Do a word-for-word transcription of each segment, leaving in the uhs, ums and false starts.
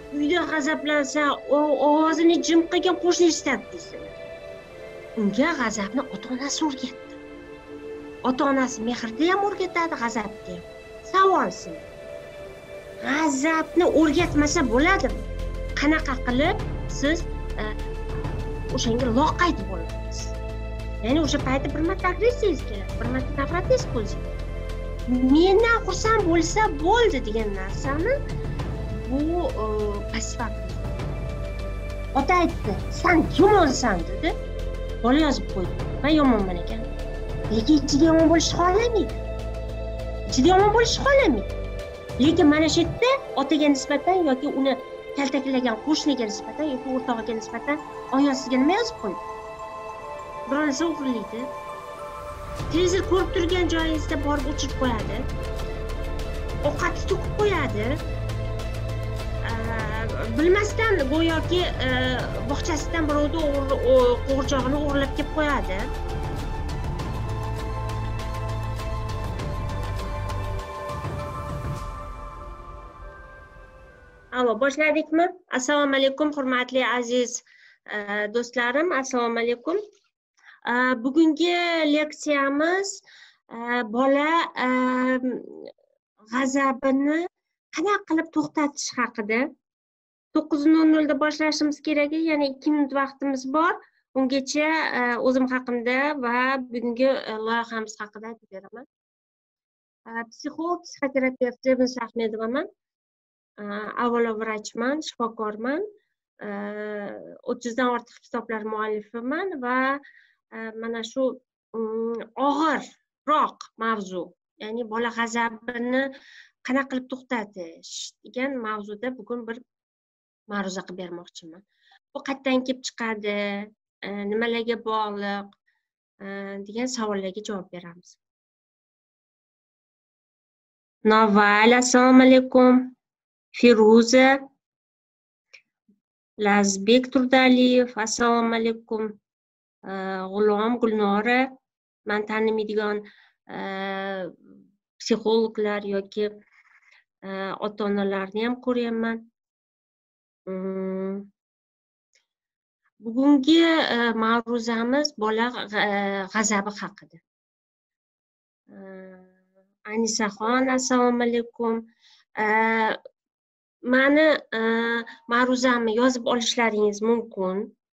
uyda g'azablansa, ovozini jim qilgan qo'shni eshitadi deysizlar. Unga g'azabni ota-onasi o'rgatdi. Ota-onasi mehrda ham o'rgatadi, g'azabni ham. Savolsin. G'azabni o'rgatmasa bo'ladimi? Qanaqa qilib siz o'shanga loqayd bo'lasiz? Ya'ni o'sha paytda bir marta agressiyangiz keladi, bir marta nafratingiz qo'ziydi. Mendan xursand bo'lsa bo'ldi degan narsani bu passiv agression. Ota aytdi, "Sen yomonsan" dedi. Bola yozib qo'ydi. "Men yomonman ekan." Lekin ichida yomon bo'lishni xohlamaydi. Ichida yomon bo'lishni xohlamaydi. Lekin mana shu yerda otaga nisbatan yoki uni kaltaklagan qo'shniga nisbatan yoki o'rtog'iga nisbatan oyoqsiga nima yozib qo'ydi? Biror narsa o'g'irlaydi. Televizor ko'rib turgan joyingizda borib o'chirib qo'yadi. Ovqatni to'kib qo'yadi. Bilmasdan go'yoki bog'chasidan birovni qo'g'irchog'ini o'g'irlab kelib qo'yadi. Alo, boshladikmi? Assalomu alaykum, hurmatli aziz do'stlarim, assalomu alaykum. Bugungi leksiyamiz bola g'azabini qanaqa qilib to'xtatish haqida. to'qqiz nol nolda boshlashimiz kerak, ya'ni ikki minut vaqtimiz bor. Ungacha o'zim haqimda va bugungi loyihamiz haqida aytib beraman. Psixolog, psixoterapevt Zebin Ahmedovaman. Avvalo vrachman, shifokorman. o'ttizdan ortiq kitoblar muallifiman va mana shu og'irroq mavzu, ya'ni bola g'azabini qanaqa qilib to'xtatish degan mavzuda bugun bir ma'ruza qilib bermoqchiman. Bu qayerdan kelib chiqadi, nimalarga bog'liq degan savollarga javob beramiz. Naval, assalomu alaykum. Firuza, Lazbek Turdaliyev, assalomu alaykum. G'ulom, Gulnora, men tanimaydigan psixologlar yoki ota-onalarni ham ko'ryapman. Bugungi ma'ruzamiz bola g'azabi haqida. Anisaxon, assalomu alaykum. Mani ma'ruzamni yozib olishlaringiz mumkin.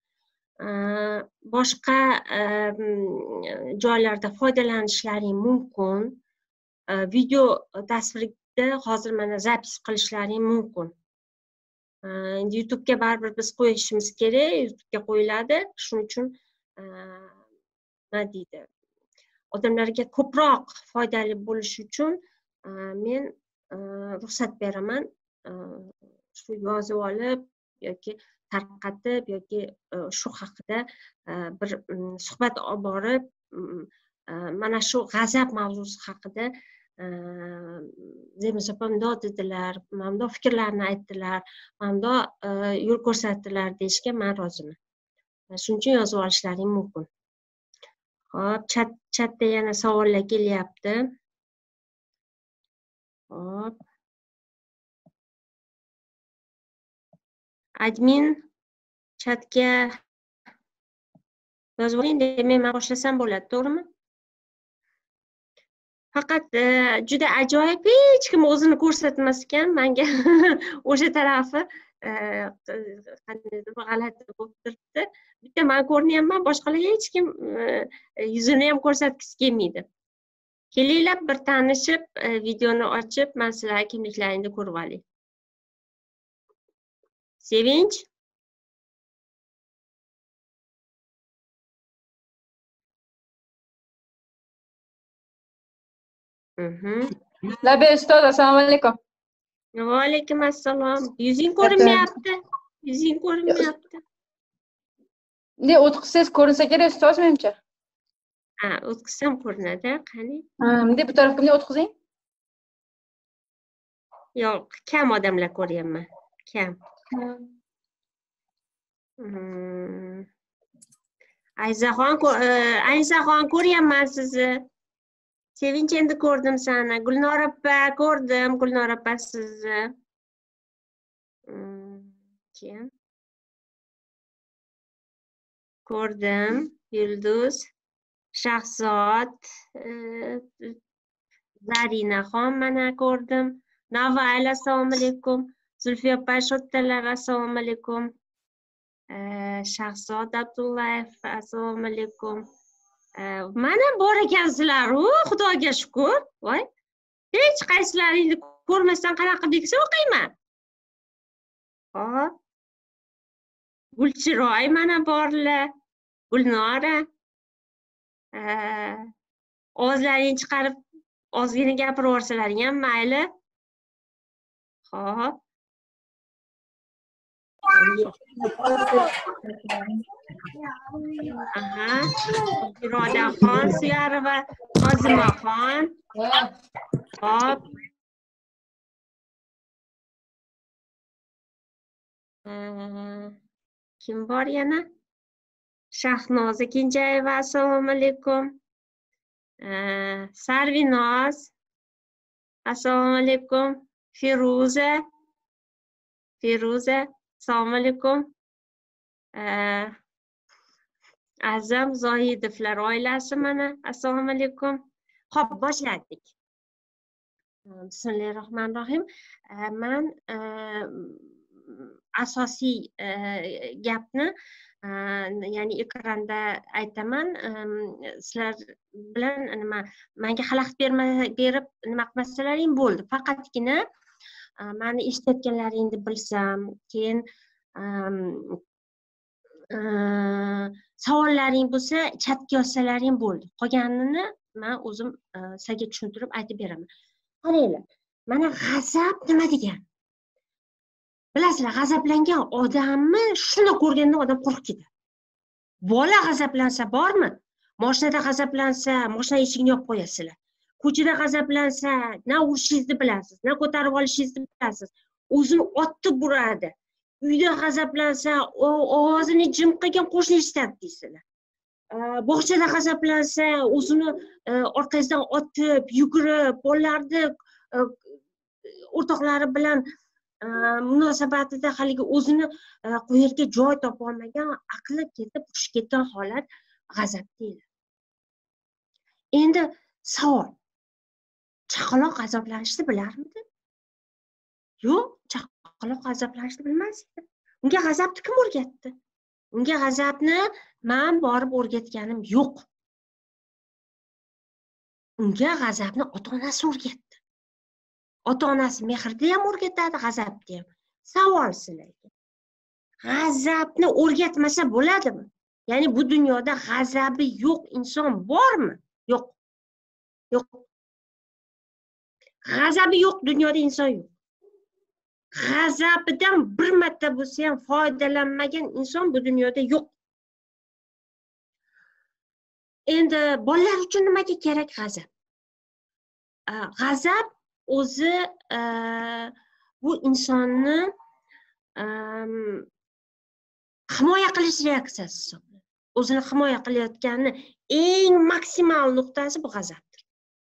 Boshqa joylarda foydalanishlaring mumkin. Video tasvirda hozir mana zapis qilishlaring mumkin. Endi YouTube'ga baribir biz qo'yishimiz kerak, YouTube'ga qo'yiladi. Shuning uchun nima deydi? Odamlarga ko'proq foydali bo'lishi uchun men ruxsat beraman. Shu yozib olib yoki tarqatib yoki shu haqida bir suhbat olib borib, mana shu g'azab mavzusi haqida Zebin opa bundoq dedilar, bundoq fikrlarni aytdilar, bundoq yo'l ko'rsatdilar deyishga men roziman. Shuning uchun yozib olishlaring mumkin. Hop, chat chatda yana savollar kelyapti. Hop. Admin chatga yozib oling, men boshlasam bo'ladi, to'g'rimi? Faqat juda ajoyib, hech kim o'zini ko'rsatmas ekan, menga o'sha tarafi qandaydir g'alati bo'lib turibdi. Bitta men ko'rinyapman, boshqalarga hech kim yuzini ham ko'rsatgisi kelmaydi. Kelinglar, bir tanishib, videoni ochib, men sizlarning kimliklaringni ko'rib olay. Sevinch. Labi ustoz, assalomu alaykum. Va alaykum assalom. Yuzing ko'rinmayapti. Yuzing ko'rinmayapti. Ne o'tqizsangiz ko'rinsa kerak ustoz menimcha. Ha, o'tqizsam ko'rinadi, qani? Ha, bunday bu tarafga bunday o'tqizing. Yo'q, kam odamlar ko'ryapman. Kam. Ayzaxon, Ayzaxon ko'ryapman sizni. Sevinch, endi ko'rdim seni. Gulnora opa, ko'rdim Gulnora opa sizni. kim? Ko'rdim. Yulduz, Shahzod, Zarinaxon mana ko'rdim. Navoil, assalomu alaykum. Zulfiya opa, Shottalar, assalomu alaykum. Shahzod Abdullayev, assalomu alaykum. Mana bor ekansizlar, Xudoga shukr. Voy, hech qaysilaringni ko'rmasdan qanaqa degsa o'qiyman. Hop. Gulchiroy mana borlar. Gulnora. Ovozlaringni chiqarib ozgina gapirib yuborsalaring ham mayli. Hop. Aha. Irodaxon Suyarova, Nozimaxon. Hop. Kim bor yana? Shahnoza Kenjayeva, assalomu alaykum. Sarvinoz, assalomu alaykum. Feruza, Feruza, assalomu alaykum. Azam Zohidovlar oilasi mana, assalomu alaykum. Xo'p, boshladik. Bismillahirrohmanirrohim. Men asosiy gapni ya'ni ekranda aytaman. Sizlar bilan nima menga xalaqit berib nima qilmasalaring bo'ldi. Faqatgina meni eshitayotganlaringni bilsam, keyin savollaring bo'lsa chatga yozsalaring bo'ldi. Qolganini men o'zim sizlarga tushuntirib aytib beraman. Qaranglar, mana g'azab nima degan? Bilasizlar, g'azablangan odamni shuni ko'rganda odam qo'rqib ketadi. Bola g'azablansa bormi? Mashinada g'azablansa, mashina eshigini yopib qo'yasizlar. Ko'chada g'azablansa, na urishingizni bilasiz, na ko'tarib olishingizni bilasiz. O'zini otib uradi. Uyda g'azablansa, ovozini jim qilgan qo'shni eshitadi deysizlar. Bog'chada g'azablansa, o'zini orqasidan otib, yugurib, bolalarni o'rtoqlari bilan munosabatida haligi o'zini qo'yarga joy topa olmagan, aqli ketib hushi ketgan holat g'azab deyiladi. Endi savol: chaqaloq g'azablanishni bilarmidi? Yo'q, chaqaloq g'azablanishni bilmas edi. Unga g'azabni kim o'rgatdi? Unga g'azabni men borib o'rgatganim yo'q. Unga g'azabni ota-onasi o'rgatdi. Ota-onasi mehrda ham o'rgatadi, g'azabni ham. Savol sizlarga. G'azabni o'rgatmasa bo'ladimi? Ya'ni bu dunyoda g'azabi yo'q inson bormi? Yo'q. Yo'q. G'azabi yo'q dunyoda inson yo'q. G'azabidan bir marta bo'lsa ham foydalanmagan inson bu dunyoda yo'q. Endi bolalar uchun nimaga kerak g'azab? G'azab o'zi bu insonni himoya qilish reaksiyasi hisoblanadi. O'zini himoya qilayotgani eng maksimal nuqtasi bu g'azabdir.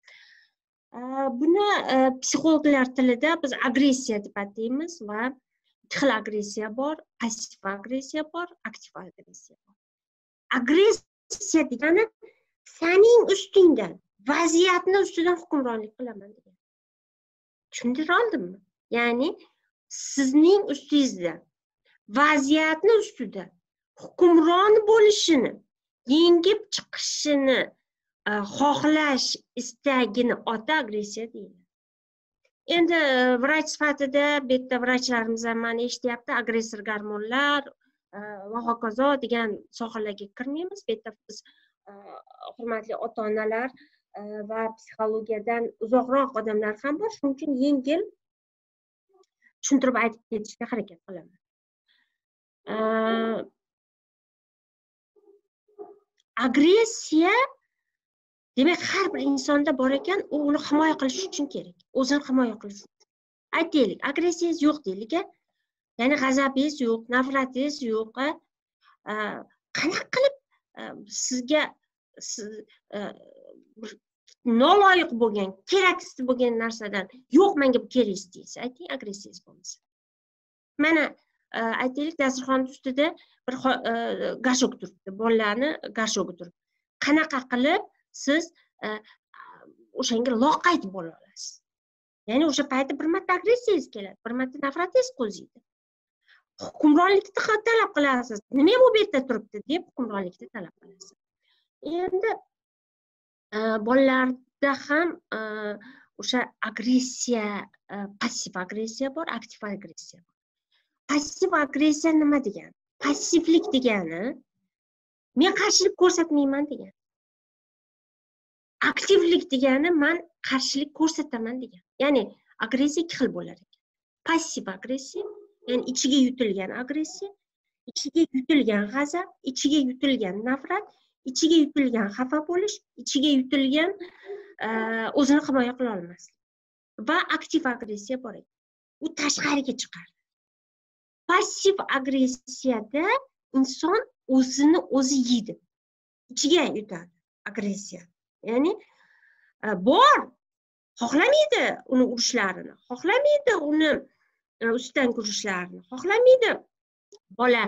Buni psixologlar tilida biz agressiya deb ataymiz va ikki xil agressiya bor, passiv agressiya bor, aktiv agressiya bor. Agressiya degani sening ustingdan, vaziyatni ustidan hukmronlik qilaman degan. Tushundira oldimmi? Ya'ni sizning ustingizda vaziyatni ustida hukmron bo'lishini, yengib chiqishini xohlash istagini ota agressiya deyiladi. Endi vrach sifatida bu yerda vrachlarimiz ham mana eshityapti, agressor gormonlar va hokazo degan sohalarga kirmaymiz. Bu yerda biz hurmatli ota-onalar va psixologiyadan uzoqroq odamlar ham bor, shuning uchun yengil tushuntirib aytib ketishga harakat qilaman. Agressiya demak har bir insonda bor ekan, u uni himoya qilish uchun kerak. O'zini himoya qilish uchun. Aytaylik, agressiyangiz yo'q deylik. Ya'ni g'azabingiz yo'q, nafratingiz yo'q. Qanaqa qilib sizga noloyiq bo'lgan, keraksiz bo'lgan narsadan yo'q, menga bu kerak deysiz. Ayting, agressiyangiz bo'lmasa. Mana aytaylik, dasturxon ustida bir gashok turibdi, bolalarni gashogi turibdi. Qanaqa qilib siz o'shanga loqayd bo'la olasiz? Ya'ni o'sha paytda bir marta agressiyangiz keladi, bir marta nafratingiz qo'ziydi. Hukmronlikni talab qilasiz. Nima bu yerda turibdi deb hukmronlikni talab qilasiz. Endi bolalarda ham o'sha agressiya, passiv agressiya bor, aktiv agressiya bor. Passiv agressiya nima degani? Passivlik degani men qarshilik ko'rsatmayman degani. Aktivlik degani men qarshilik ko'rsataman degani. Ya'ni agressiya ikki xil bo'lar ekan. Passiv agressiya, ya'ni ichiga yutilgan agressiya, ichiga yutilgan g'azab, ichiga yutilgan nafrat, ichiga yutilgan xafa bo'lish, ichiga yutilgan o'zini himoya qila olmaslik. Va aktiv agressiya bor ekan. U tashqariga chiqadi. Passiv agressiyada inson o'zini o'zi yeydi. Ichiga yutadi agressiya. Ya'ni bor, xohlamaydi uni urishlarini, xohlamaydi uni ustidan kurishlarini, xohlamaydi bola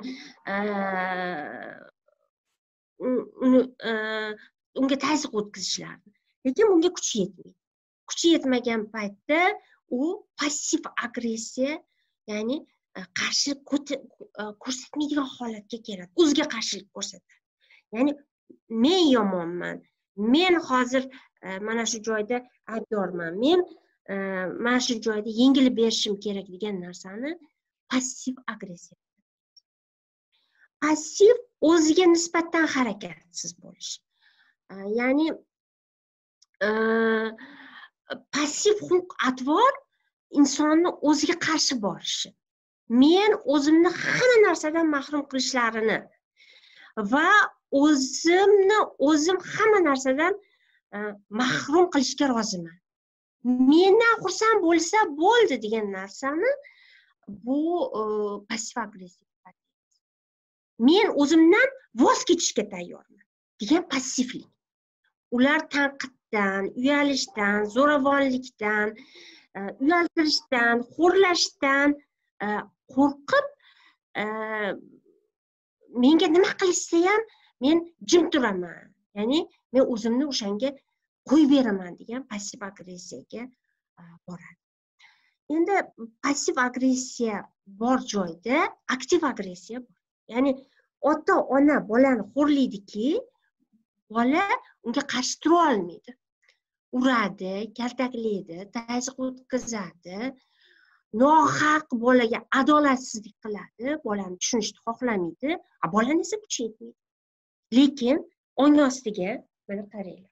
uni unga ta'zir o'tkazishlarini. Lekin bunga kuchi yetmaydi. Kuchi yetmagan paytda u passiv agressiya, ya'ni qarshilik ko'rsatmaydigan holatga keladi. O'ziga qarshilik ko'rsatadi. Ya'ni men yomonman, men hozir mana shu joyda aybdorman, men mana shu joyda yengilib berishim kerak degan narsani passiv agressiya. Passiv o'ziga nisbatan harakatsiz bo'lish. Ya'ni passiv xulq-atvor insonni o'ziga qarshi borishi. Men o'zimni hamma narsadan mahrum qilishlarini va o'zimni o'zim hamma narsadan mahrum qilishga roziman. Mendan xursand bo'lsa bo'ldi degan narsani bu passiv agressiya. Men o'zimdan voz kechishga tayyorman degan passivlik. Ular tanqiddan, uyalishdan, zo'ravonlikdan, uyaltirishdan, xo'rlashdan qo'rqib, menga nima qilishsa ham men jim turaman. Ya'ni men o'zimni o'shanga qo'yib beraman degan passiv agressiyaga boradi. Endi passiv agressiya bor joyda aktiv agressiya bor. Ya'ni ota-ona bolani xo'rlaydiki, bola unga qarshi tura olmaydi. Uradi, kaltaklaydi, ta'zir o'tkazadi, nohaq bolaga adolatsizlik qiladi, bolani tushunishni xohlamaydi, a bolani esa kuchi yetmaydi. Lekin ong ostiga mana qaranglar.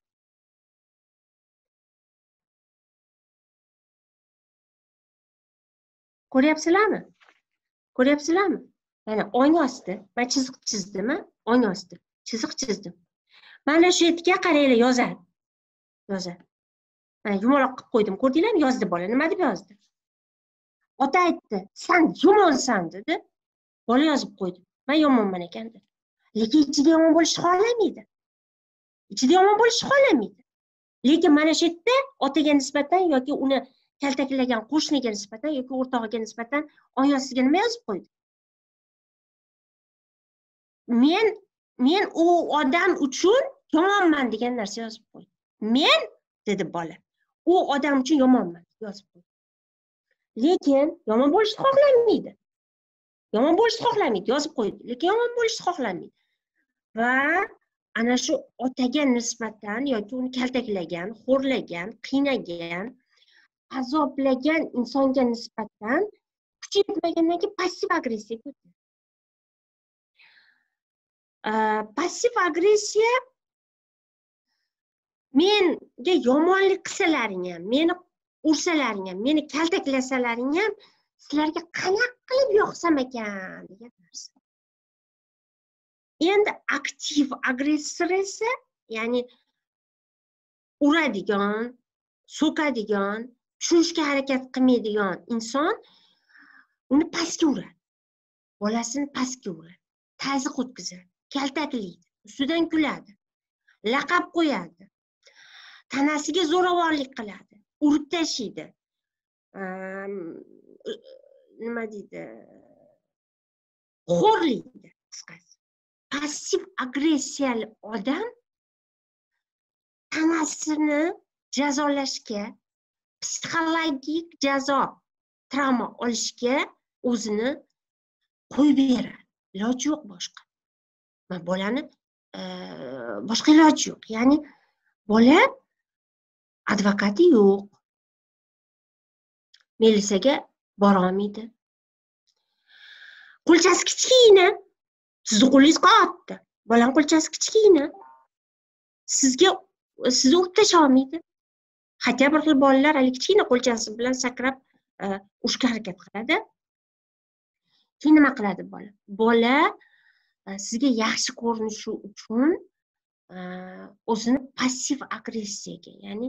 Ko'ryapsizlarmi? Ko'ryapsizlarmi? Mana ong osti, men chiziq chizdim, ong osti, chiziq chizdim. Mana shu yerga qaranglar, yozadi. Yozadi. Mana yumaloq qilib qo'ydim, ko'rdinglarmi? Yozdi bola. Nima deb yozdi? Ota aytdi, "Sen yomonsan" dedi. Bola yozib qo'ydi. "Men yomonman ekan" dedi. Lekin ichida yomon bo'lishni xohlamaydi. Ichida yomon bo'lishni xohlamaydi. Lekin mana shu yerda otaga nisbatan yoki uni kaltaklagan qo'shniga nisbatan yoki o'rtog'iga nisbatan ong ostiga nima yozib qo'ydi? Men men u odam uchun yomonman degan narsa yozib qo'ydi. Men dedi bola. U odam uchun yomonman yozib qo'ydi. Lekin yomon bo'lishni xohlamaydi. Yomon bo'lishni xohlamaydi, yozib qo'ydi. Lekin yomon bo'lishni xohlamaydi. Va ana shu otaga nisbatan yoki uni kaltaklagan, xo'rlagan, qiynagan, azoblagan insonga nisbatan kuchi yetmagandan keyin passiv agressiya ko'taradi. Passiv agressiya menga yomonlik qilsalaring ham, meni ursalaring ham, meni kaltaklasalaring ham sizlarga qanaqa qilib yoqsam ekan degan narsa. Endi aktiv agressor esa, ya'ni uradigan, so'kadigan, tushunishga harakat qilmaydigan inson uni pastga uradi. Bolasini pastga uradi, ta'zir o'tkazadi, kaltaklaydi, ustidan kuladi, laqab qo'yadi, tanasiga zo'ravonlik qiladi, urib tashlaydi. Nima deydi? xo'rlaydi qisqasi. Passiv agressiyali odam tanasini jazolashga, psixologik jazo, travma olishga o'zini qo'yib beradi. Iloji yo'q boshqa. Va bolani boshqa iloji yo'q. Ya'ni bola advokati yo'q. Militsiyaga bora olmaydi. Qo'lchasi kichkina. Sizni qo'lingiz katta. Bolam qo'lchasi kichkina. Sizga sizni urib tasha olmaydi. Hatto bir xil bolalar hali kichkina qo'lchasi bilan sakrab urushga harakat qiladi. Keyin nima qiladi bola? Bola sizga yaxshi ko'rinishi uchun o'zini passiv agressiyaga, ya'ni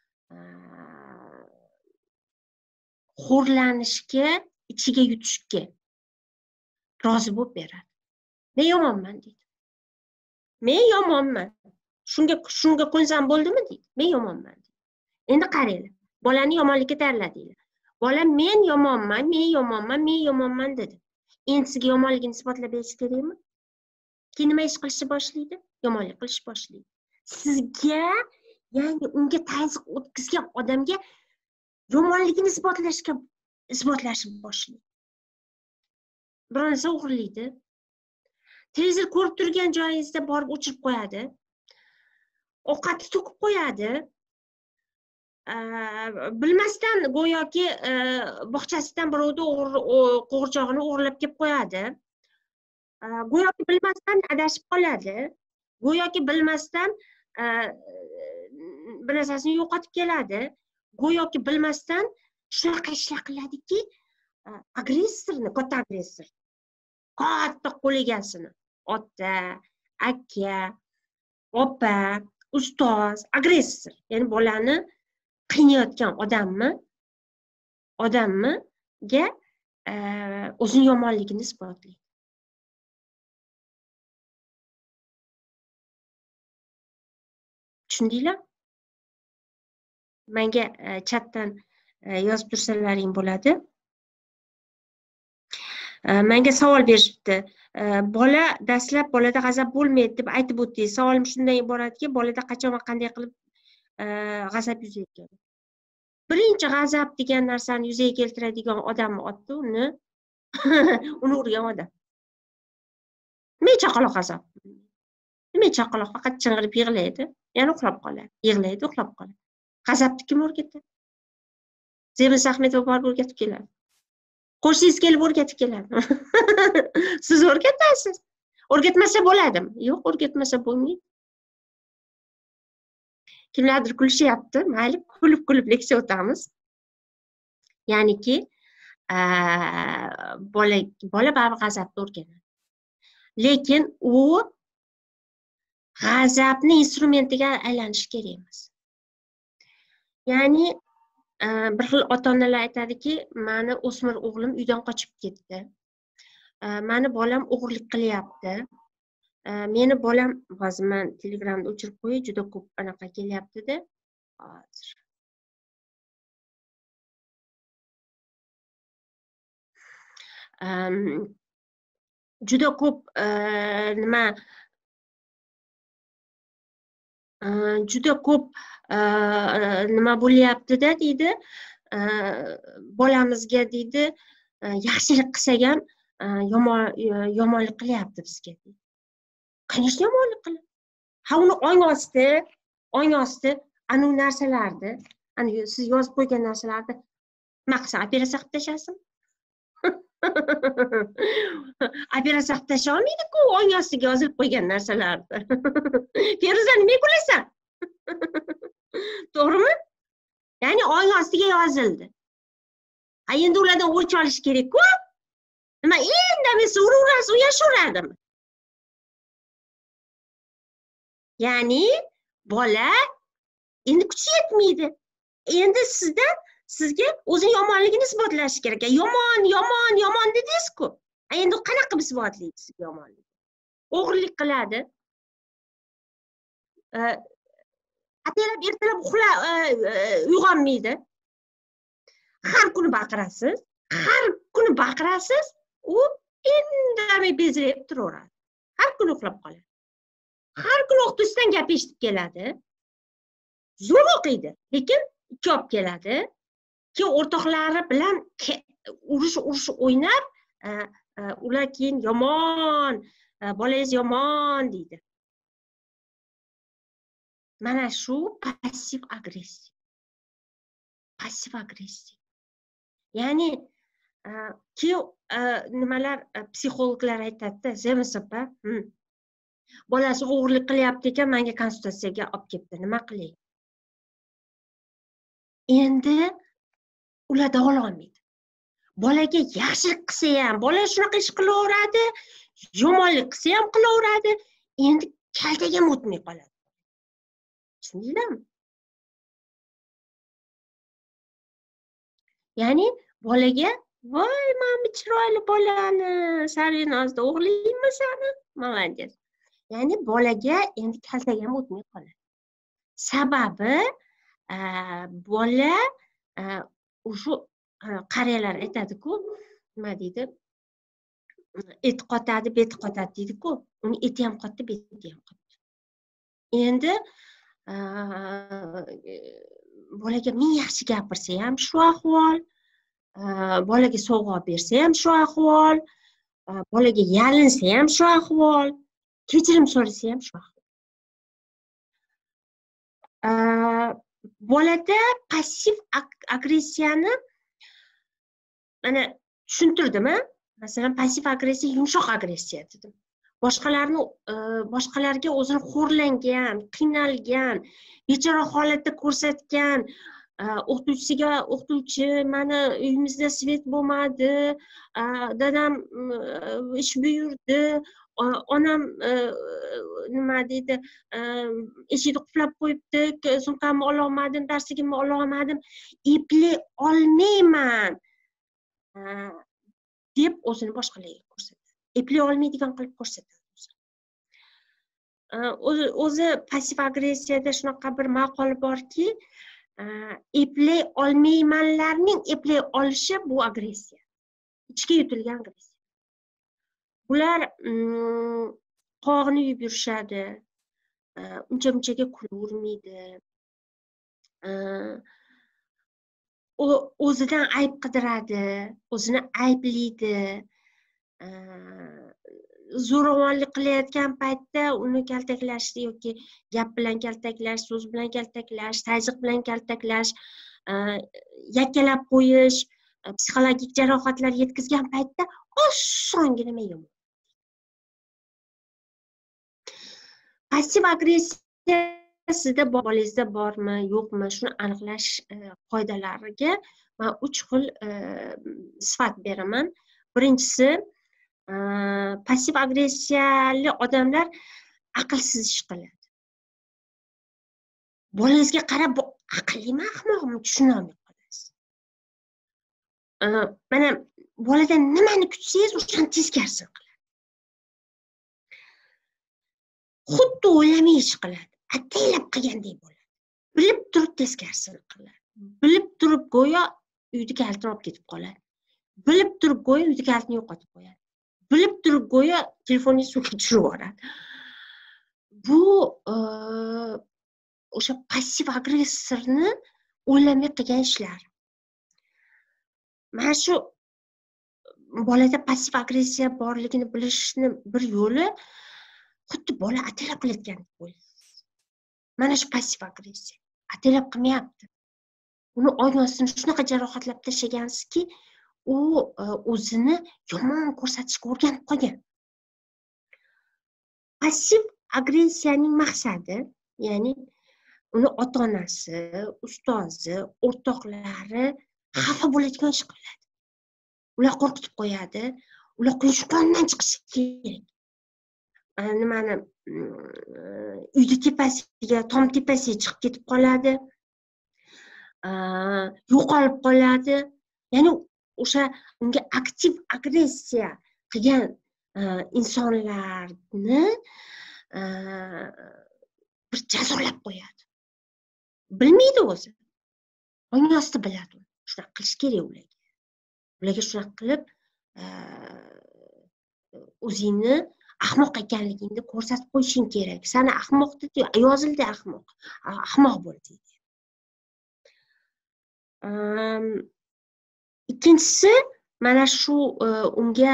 xo'rlanishga, ichiga yutishga rozi bo'lib beradi. Men yomonman deydi. Men yomonman. Shunga shunga qo'nsam bo'ldimi deydi. Men yomonman deydi. Endi qaranglar. Bolani yomonlikka tayyorladinglar. Bola men yomonman, men yomonman, men yomonman dedi. Endi sizga yomonligini isbotlab berish kerakmi? Keyin nima ish qilishni boshlaydi? Yomonlik qilishni boshlaydi. Sizga, ya'ni unga tazyiq o'tkazgan odamga yomonligini isbotlashga isbotlashni boshlaydi. Biror narsa o'g'irlaydi. Televizor ko'rib turgan joyingizda borib o'chirib qo'yadi. Ovqatni to'kib qo'yadi. Bilmasdan go'yoki bog'chasidan birovni qo'g'irchog'ini o'g'irlab kelib qo'yadi. Go'yoki bilmasdan adashib qoladi. Go'yoki bilmasdan bir narsasini yo'qotib keladi. Go'yoki bilmasdan shunaqa ishlar qiladiki, agressorni, katta agressor, katta qo'l egasini, ota, aka, opa, ustoz, agressor, ya'ni bolani qiynayotgan odammi, odammiga o'zini yomonligini isbotlaydi. Tushundinglar? Menga chatdan yozib tursalaring bo'ladi. Menga savol berishibdi. Bola dastlab bolada g'azab bo'lmaydi deb aytib o'tdingiz. Savolim shundan iboratki, bolada qachon va qanday qilib g'azab yuzaga keladi? Birinchi g'azab degan narsani yuzaga keltiradigan odamni otdi, uni uni urgan odam. Nima chaqaloq g'azab? Nima chaqaloq faqat ching'irib yig'laydi, yana uxlab qoladi. Yig'laydi, uxlab qoladi. G'azabni kim o'rgatadi? Zebin Ahmedova borib o'rgatib keladi. Qo'shingiz kelib o'rgatib keladi. Siz o'rgatasiz. O'rgatmasa bo'ladimi? Yo'q, o'rgatmasa bo'lmaydi. Kimlardir kulishyapti, mayli, kulib-kulib leksiya o'tamiz. Ya'niki, bola bola baribir g'azabni o'rganadi. Lekin u g'azabni instrumentiga aylanishi kerak emas. Ya'ni bir xil ota-onalar aytadiki, mani o'smir o'g'lim uydan qochib ketdi. Mani bolam o'g'irlik qilyapti. Meni bolam, hozir men Telegramda o'chirib qo'yay, juda ko'p anaqa kelyapti-da. Hozir. Juda ko'p nima juda ko'p nima bo'lyapti-da deydi. Bolamizga deydi, yaxshilik qilsak ham yomon yomonlik qilyapti bizga deydi. Конечно, yomonlik qiladi. Ha, uni ong osti, ong osti ana u narsalarni, ana siz yozib qo'ygan narsalarni nima qilsa, operatsiya qilib tashlasin. Operatsiya qilib tashlay olmaydi-ku, ong ostiga yozilib qo'ygan narsalarni. Feruza, nima kulasan? To'g'rimi? Ya'ni ong ostiga yozildi. Ha, endi ulardan o'ch olish kerak-ku. Nima, indamasa uraverasiz, u yashaveradimi? Ya'ni bola endi kuchi yetmaydi. Endi sizdan sizga o'zini yomonligini isbotlash kerak. Yomon, yomon, yomon dedingiz-ku. Endi qanaqa qilib isbotlaydi sizga yomonlik? O'g'irlik qiladi. Atalab ertalab uyg'onmaydi. Har kuni baqirasiz, har kuni baqirasiz, u indamay bezrayib turaveradi. Har kuni uxlab qoladi. Har kuni o'qituvchisidan gap eshitib keladi. Zo'r o'qiydi, lekin ikki olib keladi. Keyin o'rtoqlari bilan urush-urush o'ynab, ular keyin yomon, bolangiz yomon deydi. Mana shu passiv agressiya. Passiv agressiya. Ya'ni keyin nimalar psixologlar aytadi-da, Zemsova, bolasi o'g'irlik qilyapti ekan, menga konsultatsiyaga olib kelibdi. Nima qilay? Endi ular davololmaydi. Bolaga yaxshilik qilsa ham, bola shunaqa ish qilaveradi, yomonlik qilsa ham qilaveradi, endi kaltaga ham o'tmay qoladi. Tushundingizmi? Ya'ni bolaga, voy, mana chiroyli bolani, Sarvinozda o'g'lingmi sani? Молодец. Ya'ni bolaga endi kaltaga ham o'tmay qoladi. Sababi bola o'sha qariyalar aytadi-ku, nima deydi? Et qotadi, bet qotadi deydi-ku. Uni eti ham qotdi, beti ham qotdi. Endi bolaga ming yaxshi gapirsa ham shu ahvol, bolaga sovg'a bersa ham shu ahvol, bolaga yalinsa ham shu ahvol, kechirim so'rasa ham shu ahvol. Bolada passiv agressiyani mana tushuntirdim-a? Masalan, passiv agressiya yumshoq agressiya dedim. Boshqalarni boshqalarga o'zini xo'rlangan, qiynalgan, bechora holatda ko'rsatgan, o'qituvchisiga o'qituvchi, mani uyimizda svet bo'lmadi, dadam ish buyurdi, onam nima deydi, eshikni qulflab qo'yibdi, sumkamni ola olmadim, darsligimni ola olmadim, eplay olmayman deb o'zini boshqalarga ko'rsatadi. Eplay olmaydigan qilib ko'rsatadi. O'zi passiv agressiyada shunaqa bir maqol borki, eplay olmaymanlarning eplay olishi bu agressiya. Ichga yutilgan agressiya. Ular qog'ni yuvib yurishadi, uncha-munchaga kulavermaydi, o'zidan ayb qidiradi, o'zini ayblaydi, zo'ravonlik qilayotgan paytda uni kaltaklash yoki gap bilan kaltaklash, so'z bilan kaltaklash, tajiq bilan kaltaklash, yakkalab qo'yish, psixologik jarohatlar yetkazgan paytda osongina yomon. Passiv agressiya sizda bolangizda bormi, yo'qmi, shuni aniqlash qoidalariga men uch xil sifat beraman. Birinchisi, passiv agressiyali odamlar aqlsiz ish qiladi. Bolangizga qarab, bu aqllimi, ahmoqmi tushuna olmay qolasiz. Mana boladan nimani kutsangiz, o'shani teskarisini qiladi. Xuddi o'ylamay ish qiladi. Ataylab qilgandek bo'ladi. Bilib turib teskarisini qiladi. Bilib turib go'yo uyda kalitni olib ketib qoladi. Bilib turib go'yo uyda kalitni yo'qotib qo'yadi. Bilib turib go'yo telefonni suvga tushirib yuboradi. Bu o'sha passiv agressorni o'ylamay qilgan ishlar. Mana shu bolada passiv agressiya borligini bilishni bir yo'li xuddi bola ataylab qilayotgandek bo'ladi. Mana shu passiv agressiya. Ataylab qilmayapti. Uni oynasini shunaqa jarohatlab tashlagansizki, u o'zini yomon ko'rsatishga o'rganib qolgan. Passiv agressiyaning maqsadi, ya'ni uni ota-onasi, ustozi, o'rtoqlari xafa bo'ladigan ish qiladi. Ular qo'rqitib qo'yadi, ular quyushqondan chiqishi kerak. Nimani uyda tepasiga, tom tepasiga chiqib ketib qoladi. Yo'qolib qoladi. Ya'ni o'sha unga aktiv agressiya qilgan insonlarni bir jazolab qo'yadi. Bilmaydi o'zi. O'ngasti biladi. Shunaqa qilish kerak ularga. Ularga shunaqa qilib o'zingni ahmoq ekanligingni ko'rsatib qo'yishing kerak. Sana ahmoq deb yozildi, ahmoq. Ahmoq bo'l deydi. Ikkinchisi, mana shu unga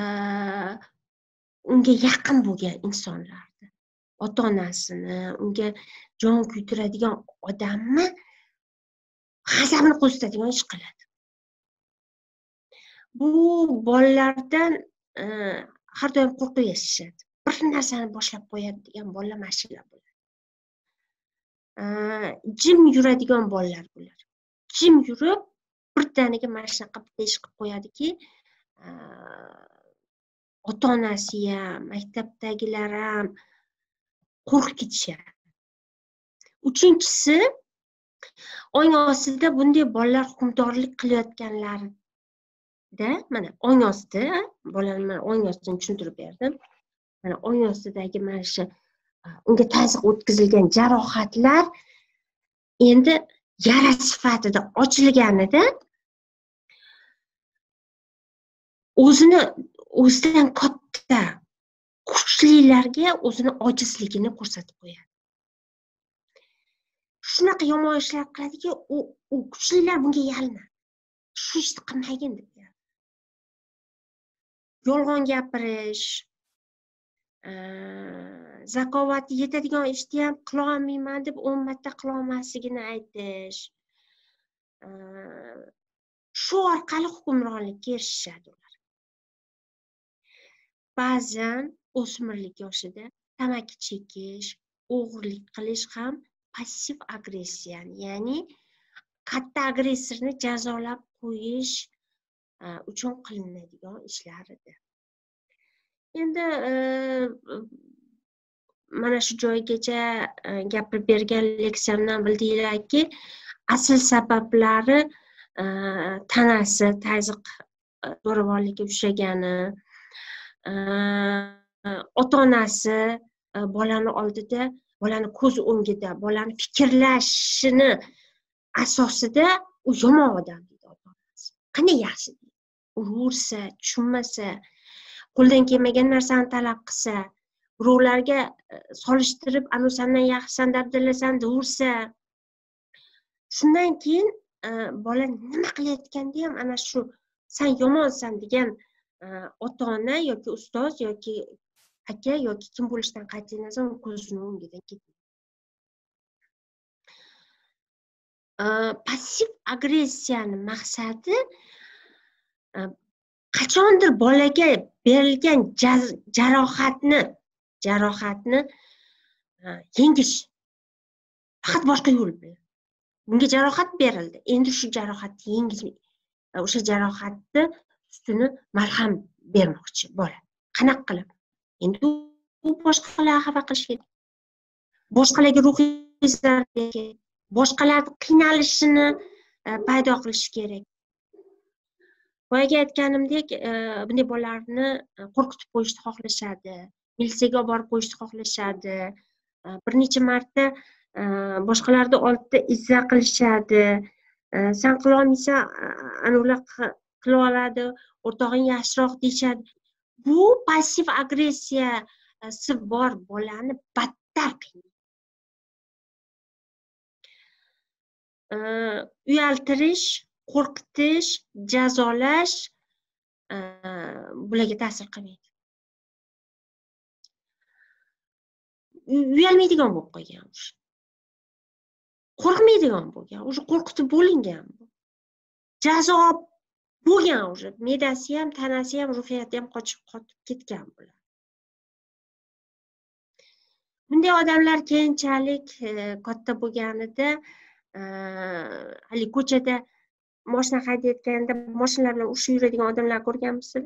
unga yaqin bo'lgan insonlarni, ota-onasini, unga jon kuydiradigan odamni g'azabini qo'zitadigan ish qiladi. Bu bolalardan har doim qo'rqib yashashadi. Bir narsani boshlab qo'yadi degan bolalar mashina bo'ladi. Jim yuradigan bolalar bular. Jim yurib, birdaniga mana shunaqa bitta ish qilib qo'yadiki, ota-onasi ham, maktabdagilar ham qo'rqib ketishadi. Uchinchisi, ong ostida bunday bolalar hukmdorlik qilayotganlarida, mana ong osti, bolalarni ong ostini tushuntirib berdim. Mana ong ostidagi mana shu unga tazyiq o'tkazilgan jarohatlar endi yara sifatida ochilganida o'zini o'zidan katta kuchlilarga o'zini ojizligini ko'rsatib qo'yadi. Shunaqa yomon ishlar qiladiki, u u kuchlilar bunga yalinadi. Shu ishni qilmagin deb beradi. Yolg'on gapirish, zakovati yetadigan ishni ham qila olmayman deb o'n marta qila olmasligini aytish. Shu orqali hukmronlikka erishishadi ular. Ba'zan o'smirlik yoshida tamaki chekish, o'g'irlik qilish ham passiv agressiyani, ya'ni katta agressorni jazolab qo'yish uchun qilinadigan ishlar edi. Endi mana shu joygacha gapirib bergan leksiyamdan bildinglarki, asl sabablari tanasi tazyiq zo'ravonlikka uchragani, ota-onasi bolani oldida, bolani ko'z o'ngida, bolani fikrlashini asosida u yomon odam deydi ota-onasi. Qanday yaxshi deydi? Urursa, tushunmasa, qo'ldan kelmagan narsani talab qilsa, birovlarga solishtirib, "Anu sendan yaxshisan" deb dilasan, ursa. Shundan keyin bola nima qilayotganda ham ana shu "sen yomonsan" degan ota-ona yoki ustoz yoki aka yoki kim bo'lishidan qat'iy nazar ko'zini o'ngidan ketmaydi. Passiv agressiyani maqsadi qachondir bolaga berilgan jarohatni jarohatni yengish. Faqat boshqa yo'l bilan. Bunga jarohat berildi. Endi shu jarohatni yengish, o'sha jarohatni ustini malham bermoqchi bola. Qanaqa qilib? Endi u boshqalarga xafa qilish kerak. Boshqalarga ruhiy zarar berish kerak. Boshqalarning qiynalishini paydo qilish kerak. Boyaga aytganimdek, bunday bolalarni qo'rqitib qo'yishni xohlashadi, militsiyaga olib borib qo'yishni xohlashadi. Bir necha marta boshqalarning oldida izza qilishadi. Sen qila olmaysan, ana ular qila oladi, o'rtog'ing yaxshiroq deyishadi. Bu passiv agressiyasi bor bolani battar qiynaydi. Uyaltirish, qo'rqitish, jazolash bularga ta'sir qilmaydi. Uyalmaydigan bo'lib qolgan o'sha. Qo'rqmaydigan bo'lgan, o'sha qo'rqitib bo'lingan bu. Jazo bo'lgan o'sha, me'dasi ham, tanasi ham, ruhiyati ham qochib qotib ketgan bular. Bunday odamlar keyinchalik katta bo'lganida hali ko'chada mashina haydayotganda mashinalar bilan urushib yuradigan odamlar ko'rganmisizlar?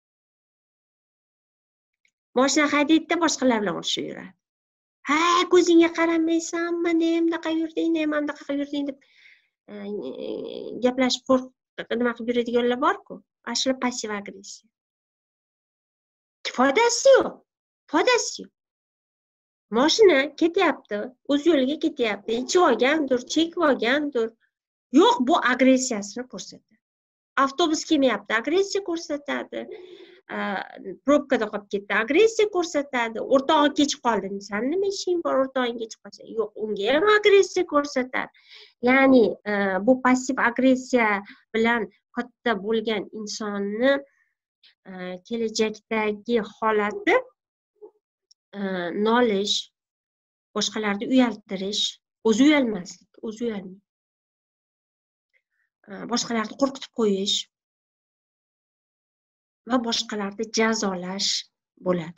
Mashina haydaydi-da boshqalar bilan urushib yuradi. "Ha, ko'zingga qaramaysan, mana bunaqa yurding, mana bunaqa yurding" deb gaplashib qo'rqib nima qilib yuradiganlar bor-ku. Ashula passiv agressiya. Foydasi yo'q. Foydasi yo'q. Mashina ketyapti, o'z yo'liga ketyapti, ichib olgandir, chekib olgandir. Yo'q, bu agressiyasini ko'rsatadi. Avtobus kelmayapti, agressiya ko'rsatadi. probkada qolib ketdi, agressiya ko'rsatadi. O'rtog'i kech qoldi, san nima ishing bor, o'rtog'ing kech qolsa, yo'q, unga ham agressiya ko'rsatadi. Ya'ni bu passiv agressiya bilan katta bo'lgan insonni kelajakdagi holati nolish, boshqalarni uyaltirish, o'zi uyalmaslik, o'zi uyalmaydi. Boshqalarni qo'rqitib qo'yish va boshqalarni jazolash bo'ladi.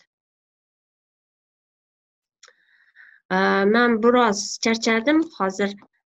Men biroz charchadim, hozir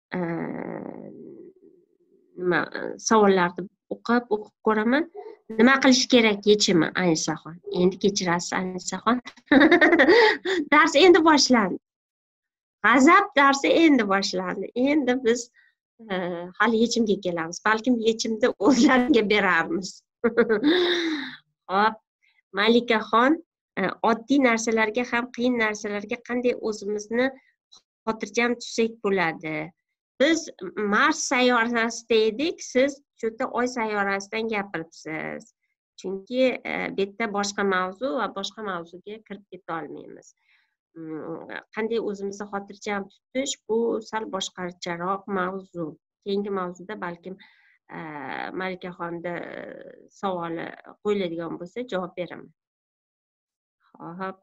nima savollarni o'qib, o'qib ko'raman. Nima qilish kerak yechimi, Anisaxon? Endi kechirasiz, Anisaxon. Dars endi boshlandi. G'azab darsi endi boshlandi. Endi biz hali yechimga kelamiz. Balkim yechimni o'zlariga beramiz. Hop, Malikaxon, oddiy narsalarga ham qiyin narsalarga qanday o'zimizni xotirjam tutsak bo'ladi? Biz Mars sayyorasida edik, siz cho'ta Oy sayyorasidan gapiribsiz. Chunki bu yerda boshqa mavzu va boshqa mavzuga kirib keta olmaymiz. Qanday o'zimizni xotirjam tutish, bu sal boshqacharoq mavzu. Keyingi mavzuda balkim Malikaxonda savoli qo'yiladigan bo'lsa javob beraman. Hop.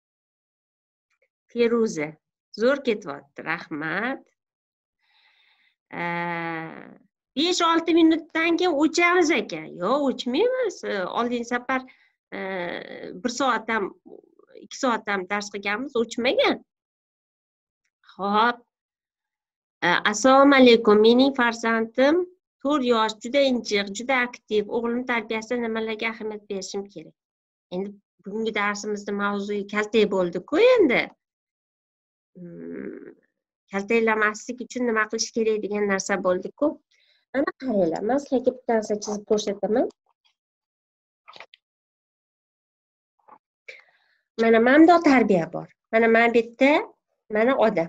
Feruza, zo'r ketyapti, rahmat. besh olti minutdan keyin o'chamiz ekan. Yo'q, o'chmaymiz. Oldingi safar bir soat ham ikki soat ham dars qilganmiz, o'chmagan. Xo'p. Assalomu alaykum. Mening farzandim to'rt yosh, juda injiq, juda aktiv. O'g'lim tarbiyasida nimalarga ahamiyat berishim kerak? Endi bugungi darsimizning mavzusi kaltak bo'ldi-ku endi. Kaltaklamaslik uchun nima qilish kerak degan narsa bo'ldi-ku. Ana qaranglar, men sizlarga bitta narsa chizib ko'rsataman. Mana menda tarbiya bor. Mana men bu yerda, mana odam.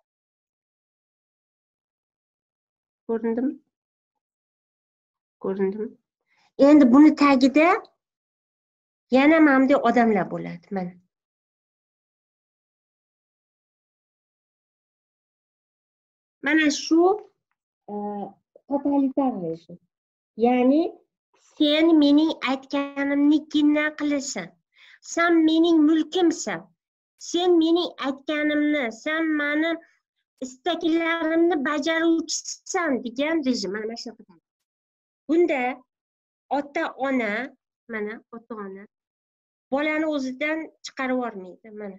Ko'rindimi? Ko'rindimi? Endi buni tagida yana menday odamlar bo'ladi, mana. Mana shu totalitar rejim. Ya'ni sen mening aytganimnikini qilasan. Sen mening mulkimsan. Sen mening aytganimni, sen meni istaklarimni bajaruvchisan degan rejim. Mana shu qiladi. Bunda ota-ona, mana ota-ona bolani o'zidan chiqarib yormaydi, mana.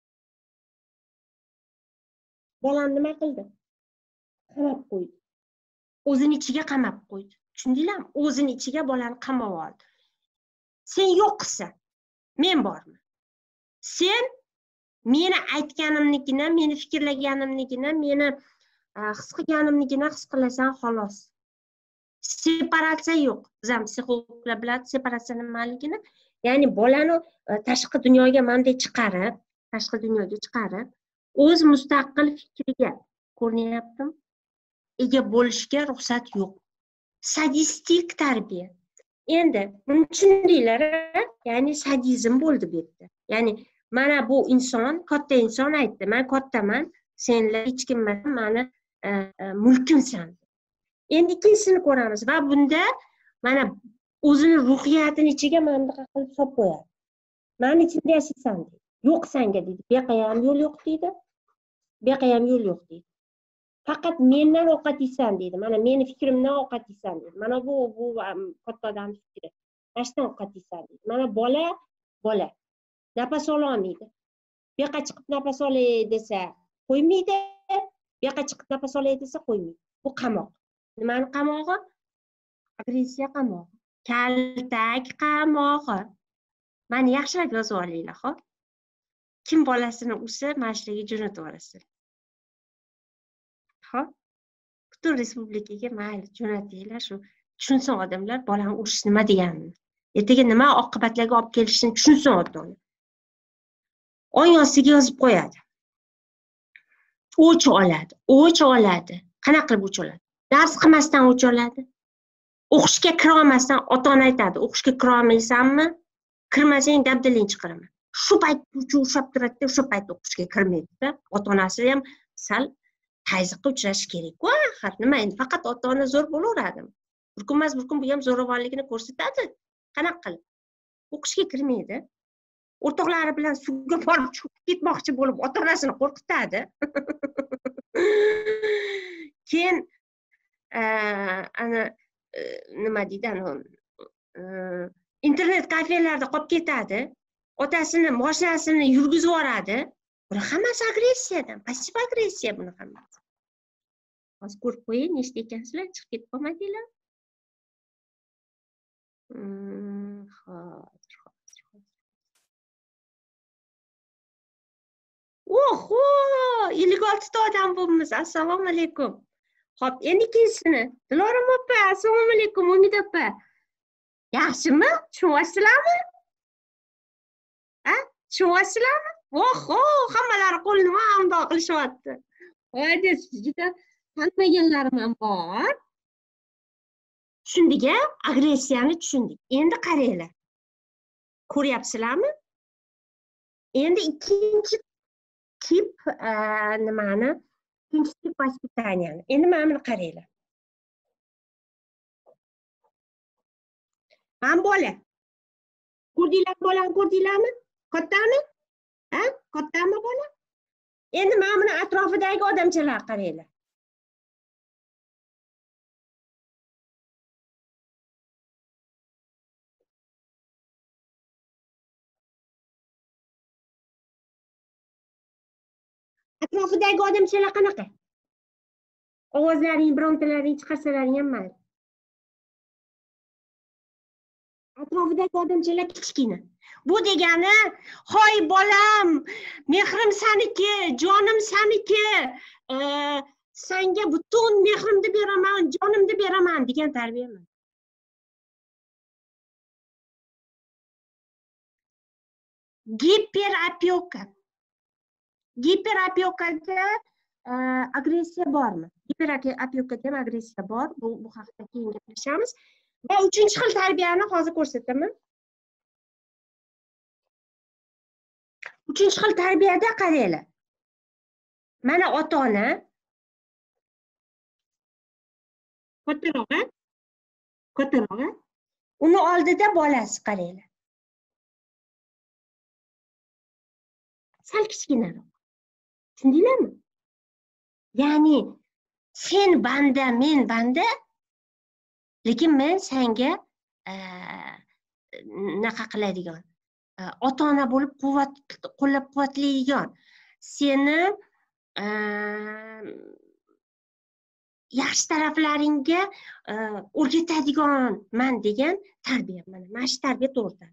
Bolam nima qildi? Qamab qo'ydi. O'zini ichiga qamab qo'ydi. Tushundinglarmi? O'zini ichiga bolani qamab oldi. Sen yo'qsan, men borman. Sen meni aytganimnikini, meni fikrlaganimnikini, meni his qilganimnikini his qilasan, xolos. Separatsiya yo'q. Biz ham psixologlar biladi separatsiya nimaligini. Ya'ni bolani tashqi dunyoga menday chiqarib, tashqi dunyoga chiqarib, o'z mustaqil fikriga ko'rinyaptimi? Ega bo'lishga ruxsat yo'q. Sadistik tarbiya. Endi buni tushundinglar, ya'ni sadizm bo'ldi bu yerda. Ya'ni mana bu inson, katta inson aytdi, men kattaman, senlar hech kim emas, meni mulkimsan. Endi ikkinchisini ko'ramiz va bunda mana o'zini ruhiyatini ichiga mana bunaqa qilib solib qo'yadi. Meni ichimda yashaysan deydi. Yo'q senga deydi. Bu yoqqa ham yo'l yo'q deydi. Bu yoqqa ham yo'l yo'q deydi. Faqat mendan ovqat yeysan deydi. Mana meni fikrimdan ovqat yeysan deydi. Mana bu bu katta odam fikri. Nashdan ovqat yeysan deydi. Mana bola, bola. Nafas ola olmaydi. Bu yoqqa chiqib nafas olay desa qo'ymaydi. Bu yoqqa chiqib nafas olay desa qo'ymaydi. Bu qamoq. Nimani qamog'i? Agressiya qamog'i. Kaltak qamog'i. Mani yaxshilab yozib olinglar, xo'p? Kim bolasini ursa, mana shularga jo'natib yuborasizlar. Xo'p? Butun respublikaga mayli jo'natinglar, shu tushunsin odamlar bolani urish nima deganini. Ertaga nima oqibatlarga olib kelishini tushunsin ota-ona. O'ng ostiga yozib qo'yadi. O'ch oladi, o'ch oladi. Qanaqa qilib o'ch oladi? Dars qilmasdan o'ch oladi. O'qishga kira olmasdan ota-ona aytadi, o'qishga kira olmaysanmi? kirmasang dabdalingni chiqaraman. Shu payt ushlab turadi, o'sha payt o'qishga kirmaydi-da. Ota-onasi ham sal tayziqqa uchrashi kerak-ku, axir. Nima endi faqat ota-ona zo'r bo'laveradimi? Bir kun emas, bir kun bu ham zo'ravonligini ko'rsatadi. Qanaqa qilib? O'qishga kirmaydi. O'rtoqlari bilan suvga borib cho'kib ketmoqchi bo'lib, ota-onasini qo'rqitadi. Keyin ana nima deydi, ana internet kafelarda qolib ketadi. Otasini mashinasini yurgizib yuboradi. Buni hammasi agressiyadan, passiv agressiya buni hammasi. Hozir ko'rib qo'ying, nechta ekansizlar, chiqib ketib qolmadinglar. Hozir, hozir. Oho, ellik oltita odam bo'lmiz. Assalomu alaykum. Xo'p, endi ikkinchisini. Dilorom opa, assalomu alaykum, Umid opa. Yaxshimi? Tushunyapsizlarmi? Ha? Tushunyapsizlarmi? Oho, hammalari qo'lni mamdo qilishyapti. Voy, siz juda tanmaganlarim ham bor. Tushundik-a? Agressiyani tushundik. Endi qaranglar. Ko'ryapsizlarmi? Endi ikkinchi tip nimani? Ikkinchi tip vaspitaniyani. Endi mana buni qaranglar. Mana bola. Ko'rdinglar, bolani ko'rdinglarmi? Kattami? Ha? Kattami bola? Endi mana buni atrofidagi odamchalar qaranglar. Atrofidagi odamchalar qanaqa? Ovozlaring, birontalaring chiqarsalaring ham mayli. Atrofidagi odamchalar kichkina. Bu degani, "Hoy bolam, mehrim saniki, jonim saniki, senga butun mehrimni beraman, jonimni beraman" degan tarbiya emas. Giperopeka. Giperopekada agressiya bormi? Giperopekada ham agressiya bor. Bu bu haqida keyin gaplashamiz. Va uchinchi xil tarbiyani hozir ko'rsataman. Uchinchi xil tarbiyada qaranglar. Mana ota-ona kattarog'i, kattarog'i, uni oldida bolasi qaranglar. Sal kichkinaroq. Tushundinglarmi? Ya'ni sen banda, men banda, lekin men senga naqa qiladigan, ota-ona bo'lib quvvat qo'llab-quvvatlaydigan, seni yaxshi taraflaringga o'rgatadiganman degan tarbiya. Mana mana shu tarbiya to'g'ri.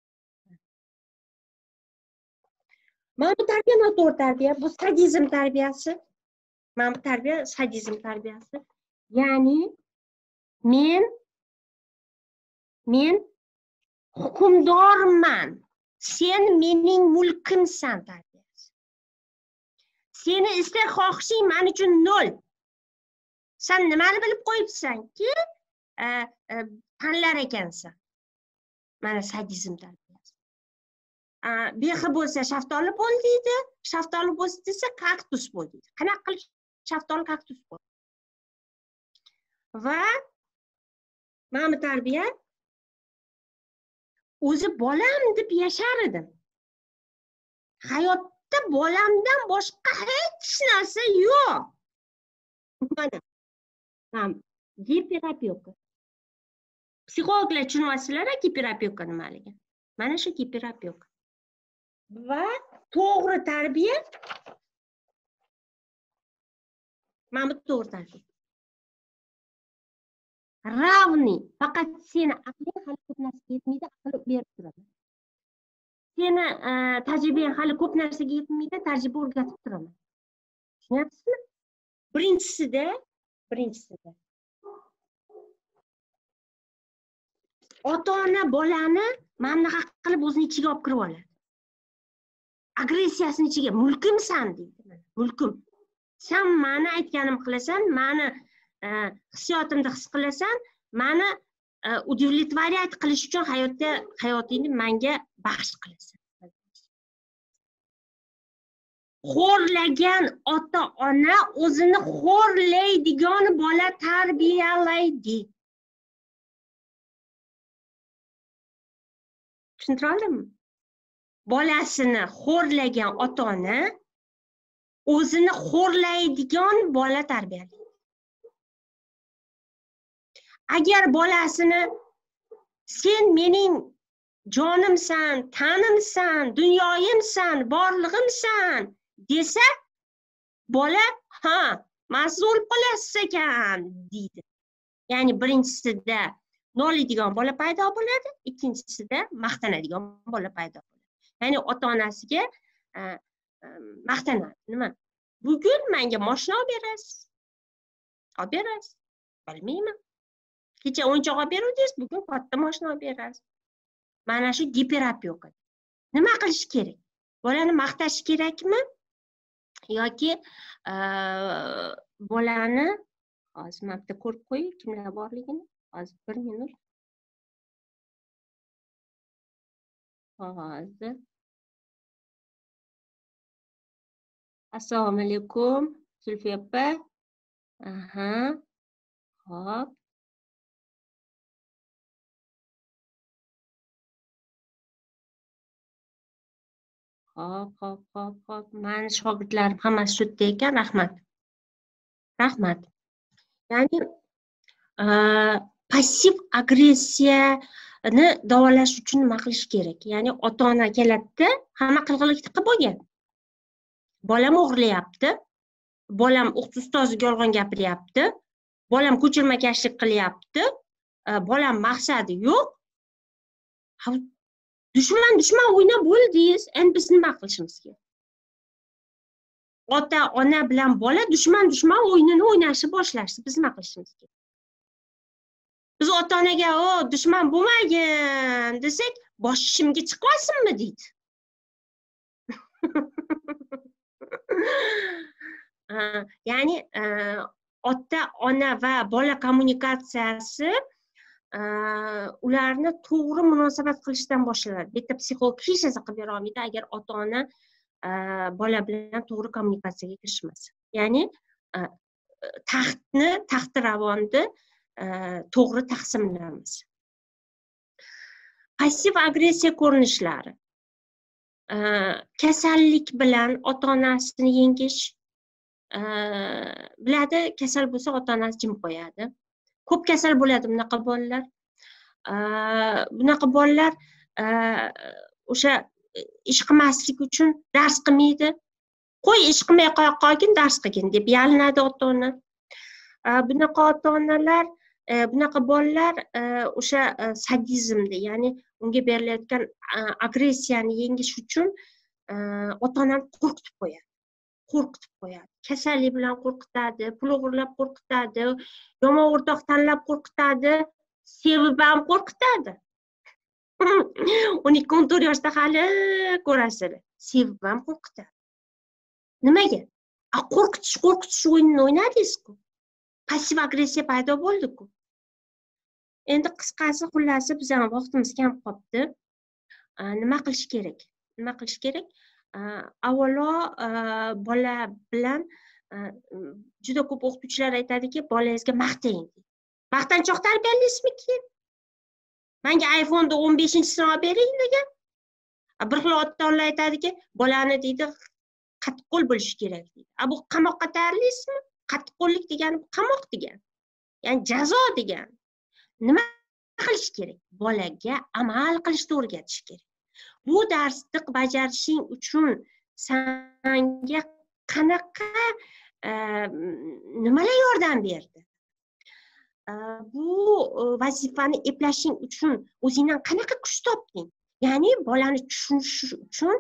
Mana bu tarbiya noto'g'ri tarbiya, bu sadizm tarbiyasi. Mana bu tarbiya sadizm tarbiyasi. Ya'ni men men hukmdorman. Sen mening mulkimsan tarbiyasi. Seni istak xohishing men uchun nol. Sen nimani bilib qo'yibsanki, tanlar ekansan. Mana sadizm tarbiyasi. Behi bo'lsa shaftoli bo'l deydi, shaftoli bo'lsa desa kaktus bo'l deydi. Qanaqa qilib shaftoli kaktus bo'l? Va mana bu tarbiya o'zi bolam deb yashar edim. Hayotda bolamdan boshqa hech narsa yo'q. Mana ham giperopeka. Psixologlar tushunyapsizlar, giperopeka nimaligini. Mana shu giperopeka. Va to'g'ri tarbiya mana bu to'g'ri tarbiya. Ravni, faqat seni aqling hali ko'p narsaga yetmaydi, aql berib turadi. Seni tajribang hali ko'p narsaga yetmaydi, tajriba o'rgatib turaman. Tushunyapsizmi? Birinchisida, birinchisida ota-ona bolani mana bunaqa qilib o'zini ichiga olib kirib oladi. Agressiyasini ichiga, mulkimsan deydi. Mulkim. Sen meni aytganim qilasan, meni hissiyotimda his qilasan, meni удовлетворять qilish uchun hayotda hayotingni menga baxsh qilasan. Xo'rlagan ota-ona o'zini xo'rlaydigan bola tarbiyalaydi. Tushuntira oldimmi? Bolasini xo'rlagan ota-ona o'zini xo'rlaydigan bola tarbiyalaydi. Agar bolasini sen mening jonimsan, tanimsan, dunyoyimsan, borlig'imsan desa, bola ha, mas'ul qilasiz ekan deydi. Ya'ni birinchisida noliydigan bola paydo bo'ladi, ikkinchisida maqtanadigan bola paydo bo'ladi. Ya'ni ota-onasiga maqtanadi. Nima? Bugun menga mashina olib berasiz. Olib berasiz. Bilmayman. Kecha o'yinchoq olib beruvdingiz, bugun katta mashina olib berasiz. Mana shu giperopeka. Nima qilish kerak? Bolani maqtash kerakmi? Yoki bolani hozir men bitta ko'rib qo'ying, kimlar borligini. Hozir bir minut. Hozir. Assalomu alaykum, Zulfiya opa. Aha. Hop. Hop, hop, hop, hop. Meni shogirdlarim hammasi shu yerda ekan, rahmat. Rahmat. Ya'ni passiv agressiyani davolash uchun nima qilish kerak? Ya'ni ota-ona keladi, hamma qilg'iliq qilib bo'lgan. Bolam o'g'irlayapti. Bolam ustoziga yolg'on gapiryapti. Bolam ko'chirmakashlik qilyapti. Bolam maqsadi yo'q. Dushman dushman o'ynab bo'ldingiz. Endi biz nima qilishimiz kerak? Ota-ona bilan bola dushman dushman o'yinini o'ynashni boshlashdi. Biz nima qilishimiz kerak? Biz ota-onaga, "O, dushman bo'lmagin" desak, bosh ishimga chiqmasinmi deydi. Ya'ni ota-ona va bola kommunikatsiyasi ularni to'g'ri munosabat qilishdan boshlanadi. Bitta psixolog hech narsa qilib bera olmaydi agar ota-ona bola bilan to'g'ri kommunikatsiyaga kirishmasa. Ya'ni taxtni, taxtiravonni to'g'ri taqsimlamasa. Passiv agressiya ko'rinishlari. Kasallik bilan ota-onasini yengish. Biladi, kasal bo'lsa ota-onasi jim qo'yadi. Ko'p kasal bo'ladi bunaqa bolalar. Bunaqa bolalar o'sha ish qilmaslik uchun dars qilmaydi. Qo'y, ish qilmay qo'ya qolgin, dars qilgin deb yalinadi ota-ona. Bunaqa ota-onalar, bunaqa bolalar o'sha sadizmda, ya'ni unga berilayotgan agressiyani yengish uchun ota-onani qo'rqitib qo'yadi. Qo'rqitib qo'yadi. Kasallik bilan qo'rqitadi, pul o'g'irlab qo'rqitadi, yomon o'rtoq tanlab qo'rqitadi, sevib ham qo'rqitadi. o'n ikki o'n to'rt yoshda hali ko'rasizlar. Sevib ham qo'rqitadi. Nimaga? A qo'rqitish, qo'rqitish o'yinini o'ynadingiz-ku. Passiv agressiya paydo bo'ldi-ku. Endi qisqasi, xullasi bizning vaqtimiz kam qoldi. Nima qilish kerak? Nima qilish kerak? Avvalo bola bilan juda ko'p o'qituvchilar aytadiki, bolangizga maqtang. Maqtanchoq tarbiyalaysizmi keyin? Menga iPhone da o'n beshinchisini olib bering degan. Bir xil ota-onalar aytadiki, bolani deydi, qattiqqo'l bo'lish kerak deydi. A bu qamoqqa tayyorlaysizmi? Qattiqqo'llik degani qamoq degani. Ya'ni jazo degani. Nima qilish kerak? Bolaga amal qilishni o'rgatish kerak. Bu darsni bajarishing uchun senga qanaqa nimalar yordam berdi? Bu vazifani eplashing uchun o'zingdan qanaqa kuch topding? Ya'ni bolani tushunish uchun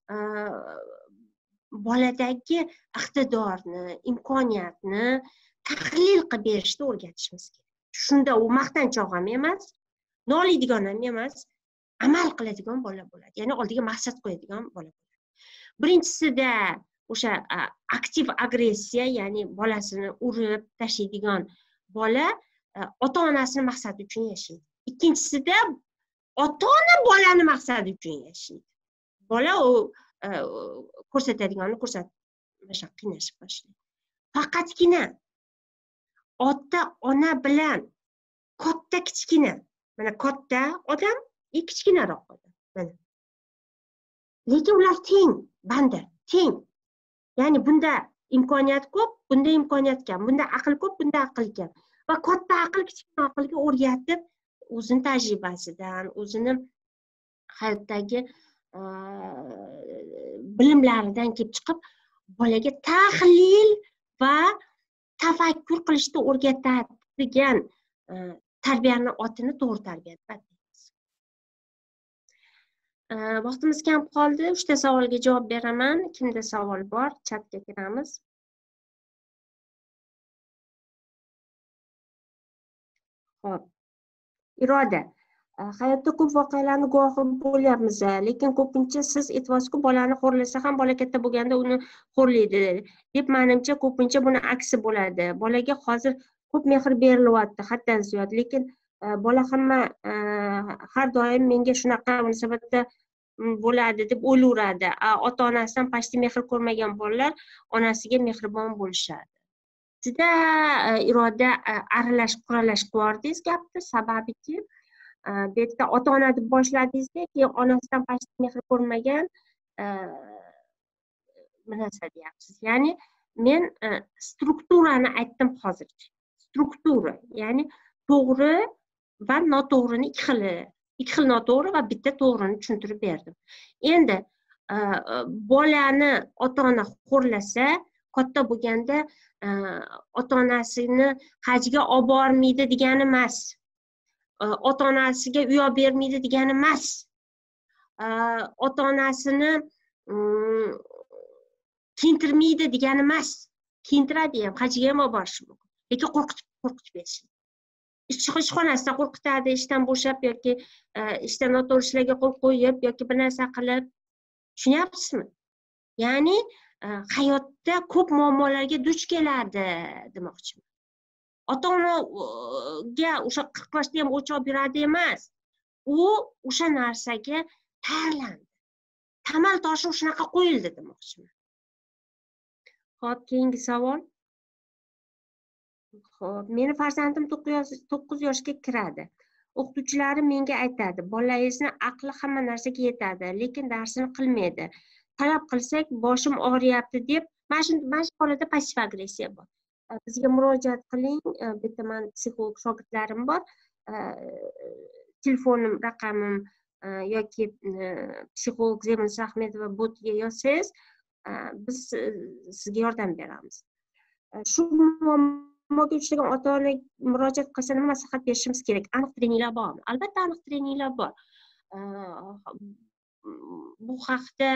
boladagi iqtidorni, imkoniyatni tahlil qilib berishni o'rgatishimiz kerak. Shunda u maqtanchoq ham emas, noliydigan ham emas, amal qiladigan bola bo'ladi. Ya'ni oldiga maqsad qo'yadigan bola bo'ladi. Birinchisida o'sha aktiv agressiya, ya'ni bolasini urib tashlaydigan bola ota-onasini maqsadi uchun yashaydi. ikkinchisida ota-ona bolani maqsadi uchun yashaydi. Bola u ko'rsatadigani ko'rsatmasha qiynashib boshlaydi. Faqatgina ota-ona bilan katta kichkina, mana katta odam, kichkinaroq odam. Mana. Lekin ular teng, banda, teng. Ya'ni bunda imkoniyat ko'p, bunda imkoniyat kam, bunda aql ko'p, bunda aql kam. Va katta aql kichkina aqlga o'rgatib, o'zini tajribasidan, o'zini hayotdagi bilimlaridan kelib chiqib, bolaga tahlil va tafakkur qilishni o'rgatadigan tarbiyani otini to'g'ri tarbiya deb ataymiz. Vaqtimiz kam qoldi. Uchta savolga javob beraman. Kimda savol bor? Chatga kiramiz. Xo'p. Iroda. Hayotda ko'p voqealarni guvohi bo'lyapmiz, lekin ko'pincha siz aytyapsiz-ku, bolani xo'rlasa ham bola katta bo'lganda uni xo'rlaydi deb, menimcha ko'pincha buni aksi bo'ladi. Bolaga hozir ko'p mehr berilyapti, haddan ziyod, lekin bola hamma har doim menga shunaqa munosabatda bo'ladi deb o'ylayveradi. Ota-onasidan pashti mehr ko'rmagan bolalar onasiga mehribon bo'lishadi. Juda Iroda aralash quralash qildingiz gapni, sababiki bu yerda ota-ona deb boshladingizda, keyin onasidan pashti mehr ko'rmagan narsa deyapsiz. Ya'ni men strukturani aytdim hozircha. Struktura, ya'ni to'g'ri va noto'g'rini ikki xili, ikki xil noto'g'ri va bitta to'g'rini tushuntirib berdim. Endi bolani ota-ona xo'rlasa, katta bo'lganda ota-onasini hajga olib bormaydi degani emas. Ota-onasiga uy olib bermaydi degani emas. Ota-onasini kiyintirmaydi degani emas. Kiyintiradi ham, hajga ham olib borishi mumkin. Lekin qo'rqitib qo'rqitib berish. Ishxonasida qo'rqitadi, ishdan bo'shab yoki ishdan noto'g'ri ishlarga qo'l qo'yib yoki bir narsa qilib. Tushunyapsizmi? Ya'ni hayotda ko'p muammolarga duch keladi demoqchiman. Ota-onaga o'sha qirq yoshda ham o'ch olib yuradi emas. U o'sha narsaga tayyorlandi. Tamal toshi shunaqa qo'yildi demoqchiman. Xo'p, keyingi savol. Xo'p, meni farzandim to'qqiz yoshga kiradi. O'qituvchilarim menga aytadi, bolangizni aqli hamma narsaga yetadi, lekin darsini qilmaydi. Talab qilsak, boshim og'riyapti deb, mana shu mana shu holada passiv agressiya bor. Bizga murojaat qiling. Bitta men psixolog shogirdlarim bor. Telefonim, raqamim yoki psixolog Zemins Ahmedova botga yozsangiz, biz sizga yordam beramiz. Shu muammoga uchragan ota-ona murojaat qilsa nima maslahat berishimiz kerak? Aniq treninglar bormi? Albatta aniq treninglar bor. Bu haqda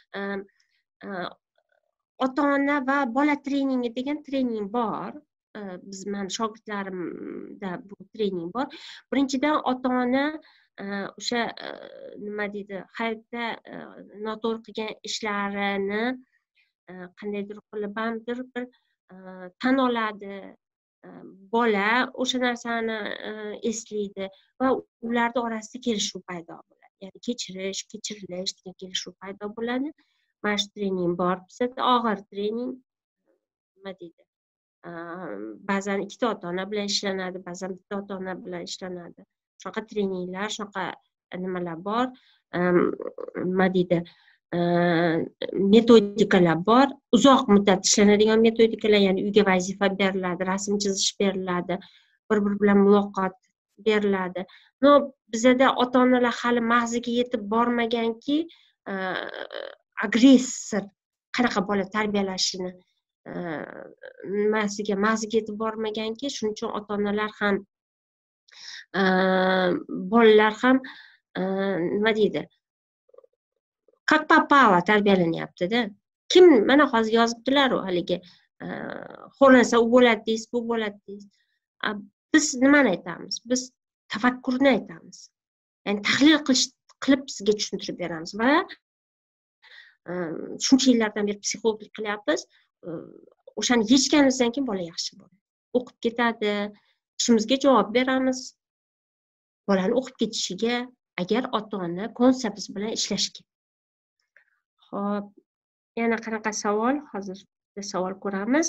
ota-ona va bola treningi degan trening bor. Biz men shogirdlarimda bu trening bor. Birinchidan ota-ona o'sha nima deydi, hayotda noto'g'ri qilgan ishlarini qandaydir qilib hamdir bir tan oladi. Bola o'sha narsani eslaydi va ularda orasida kelishuv paydo bo'ladi. Ya'ni kechirish, kechirilish degan kelishuv paydo bo'ladi. Mana shu trening bor. Bizda og'ir trening nima deydi? Ba'zan ikkita ota-ona bilan ishlanadi, ba'zan bitta ota-ona bilan ishlanadi. Shunaqa treninglar, shunaqa nimalar bor. Nima deydi? Metodikalar bor. Uzoq muddat ishlanadigan metodikalar, ya'ni uyga vazifa beriladi, rasm chizish beriladi, bir-bir bilan muloqot beriladi. No, bizda ota-onalar hali mag'ziga yetib bormaganki, agressor qanaqa bola tarbiyalashini nimasiga mag'ziga yetib bormaganki, shuning uchun ota-onalar ham bolalar ham nima deydi? Как попало tarbiyalanyapti-da. Kim mana hozir yozibdilar-ku haligi xo'rlansa u bo'ladi deysiz, bu bo'ladi deysiz. Biz nimani aytamiz? Biz tafakkurni aytamiz. Ya'ni tahlil qilish qilib sizga tushuntirib beramiz va shuncha yillardan beri psixologlik qilyapmiz. O'shani yechganimizdan keyin bola yaxshi bo'ladi. O'qib ketadi, ishimizga javob beramiz. bolani o'qib ketishiga agar ota-ona konsensus bilan ishlashga. Xo'p, yana qanaqa savol? Hozir savol ko'ramiz.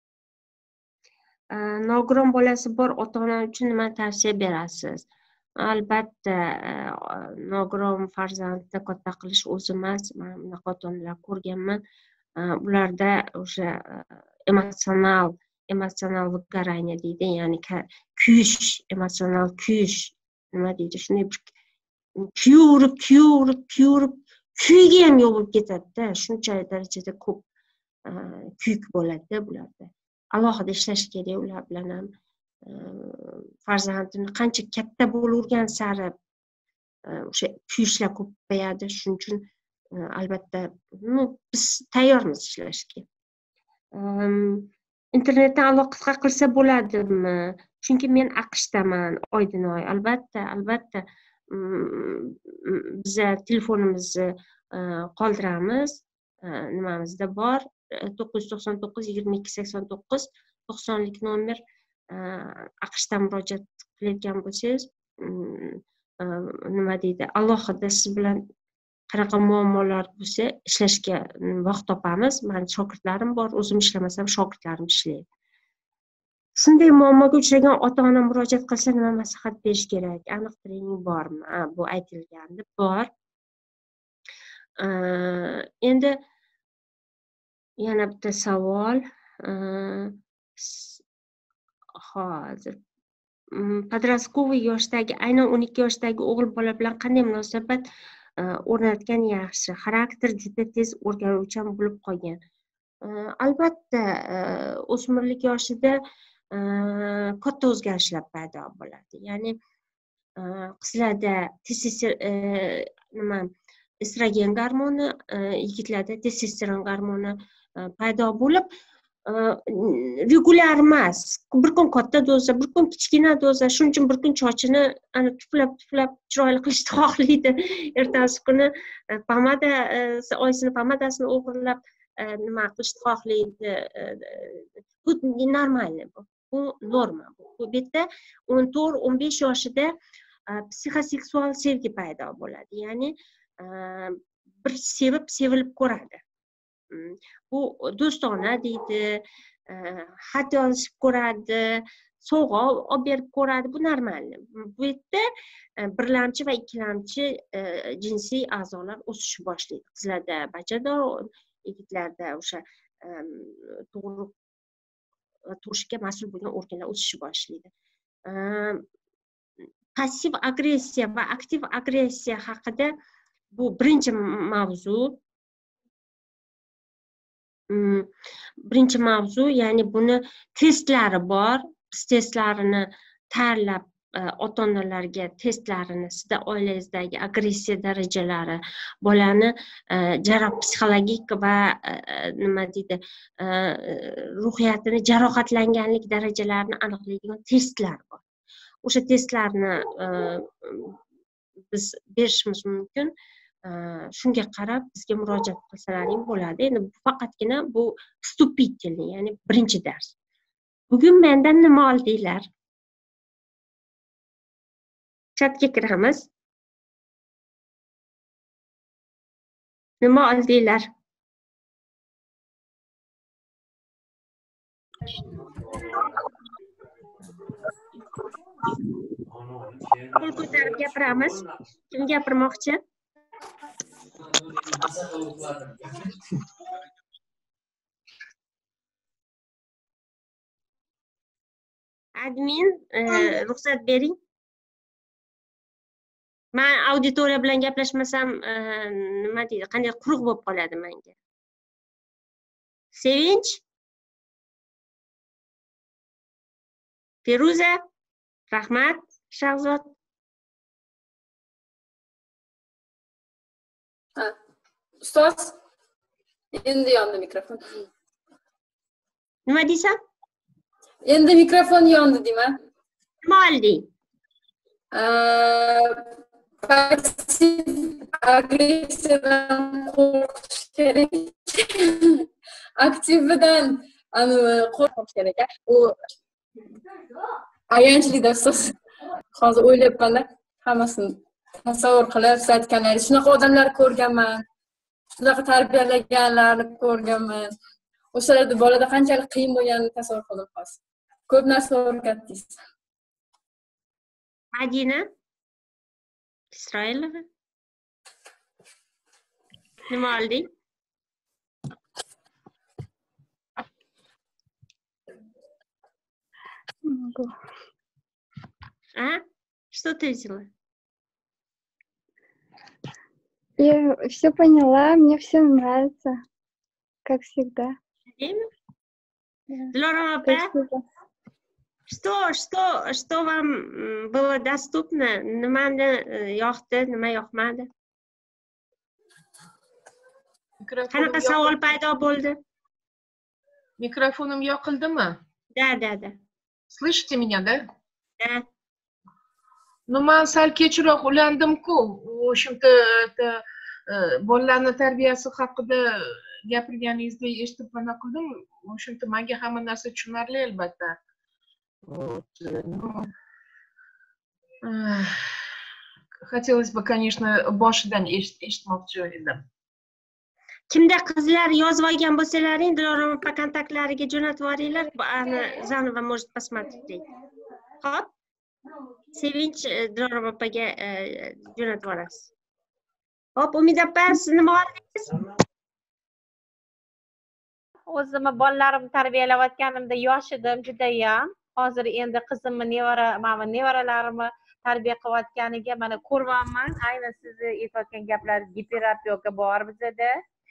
Nogiron bolasi bor ota-ona uchun nima tavsiya berasiz? Albatta, nogiron farzandni katta qilish o'zi emas. Men bunaqa ota-onalar ko'rganman. Ularda o'sha emotsional, emotsional выгорание deydi, ya'ni kuyish, emotsional kuyish, nima deydi? Shunday bir kuyurib, kuyurib, kuyurib, kuyga ham yo'q bo'lib ketadi-da. Shunchalik darajada ko'p kuyik bo'ladi bularda. Alohida ishlash kerak ular bilan ham. Farzandini qancha katta bo'lavergan sari o'sha kuyishlar ko'payadi. Shuning uchun albatta biz tayyormiz ishlashga. Internetdan aloqa qilsa bo'ladimi? Chunki men AQShdaman, Oydinoy. Albatta, albatta biz telefonimizni qoldiramiz. Nimamizda bor. to'qqiz yuz to'qson to'qqiz yigirma ikki sakson to'qqiz to'qsonlik nomer. AQShdan murojaat qilayotgan bo'lsangiz, nima deydi, alohida siz bilan qanaqa muammolar bo'lsa ishlashga vaqt topamiz. Meni shogirdlarim bor, o'zim ishlamasam shogirdlarim ishlaydi. Shunday muammoga uchragan ota-ona murojaat qilsa nima maslahat berish kerak? Aniq trening bormi? Bu aytilgandi, bor. Endi yana bitta savol. Hozir podrastkovoy yoshdagi, aynan o'n ikki yoshdagi o'g'il bola bilan qanday munosabat o'rnatgan yaxshi? Xarakter juda tez o'rganuvchan bo'lib qolgan. Albatta, o'smirlik yoshida katta o'zgarishlar paydo bo'ladi. Ya'ni qizlarda nima estrogen gormoni, yigitlarda testosteron gormoni paydo bo'lib, regular emas. Bir kun katta doza, bir kun kichkina doza, shuning uchun bir kun sochini ana tuflab tuflab chiroyli qilishni xohlaydi. Ertasi kuni pomada, oysini pomadasini o'g'irlab nima qilishni xohlaydi. Bu normal, bu norma. Bu yerda o'n to'rt o'n besh yoshida psixoseksual sevgi paydo bo'ladi. Ya'ni bir sevib sevilib ko'radi. Bu do'stona deydi, xat yozib ko'radi, sovg'a olib berib ko'radi. Bu normal. Bu yerda birlamchi va ikkilamchi jinsiy a'zolar o'sishni boshlaydi. Qizlarda bachador, yigitlarda o'sha tug'ruq tug'ishga mas'ul bo'lgan organlar o'sishni boshlaydi. Passiv agressiya va aktiv agressiya haqida bu birinchi mavzu. Birinchi mavzu, ya'ni buni testlari bor. Biz testlarini tayyorlab ota-onalarga testlarini, sizda oilangizdagi agressiya darajalari, bolani jarohat psixologik va nima deydi, ruhiyatini jarohatlanganlik darajalarini aniqlaydigan testlar bor. O'sha testlarni biz berishimiz mumkin. Shunga qarab bizga murojaat qilsalaring bo'ladi. Endi faqatgina bu vstupительный, ya'ni birinchi dars. Bugun mendan nima oldinglar? Chatga kiramiz. Nima oldinglar? Qo'l ko'tarib gapiramiz. Kim gapirmoqchi? Admin, ruxsat bering. Men auditoriya bilan gaplashmasam, nima deydi, qanday quruq bo'lib qoladi menga. Sevinch, Feruza, rahmat, Shahzod. Ustoz, endi yondi mikrofon. Nima deysan? Endi mikrofon yondi deyman. Nima olding? Passiv agressiyadan qo'rqish kerak. Aktividan qo'rqish kerak. U ayanchli ustoz. Hozir o'ylayapman-da. hammasini tasavvur qilib siz aytganlaringiz shunaqa odamlar ko'rganman, shunaqa tarbiyalaganlarni ko'rganman. O'shalarda bolada qanchalik qiyin bo'lganini tasavvur qilib hozir. Ko'p narsa o'rgatdingiz. Madina Isroilova. Nima olding? А? Что ты взяла? Я все поняла, мне все нравится, как всегда. Дилора опа, что, что, что вам было доступно? Nimani yoqdi, nima yoqmadi? Qanaqa savol paydo bo'ldi? Mikrofonim yoqildimi? Да, да, да. Слышите меня, да? Да. Ну, man sal kechroq ulandim-ku. O'shimda bolalarni tarbiyasi haqida gapirganingizni eshitib mana qildim. O'shimda menga hamma narsa tushunarli albatta. Хотелось бы, конечно, boshidan eshitmoqchi edim. Kimda qizlar yozib olgan bo'lsalaring, Dilora opa kontaktlariga jo'natib yuboringlar. Ana Zanova может посмотреть. Xo'p. Sevinch Dilora opaga jo'natib yuborasiz. Hop, Umid opa, siz nima oldingiz? O'zimni bolalarimni tarbiyalayotganimda yosh edim judayam. Hozir endi qizimni, nevara, mana nevaralarimni tarbiya qilayotganiga mana ko'ryapman. Aynan siz aytayotgan gaplar giperapiyoga bor bizada.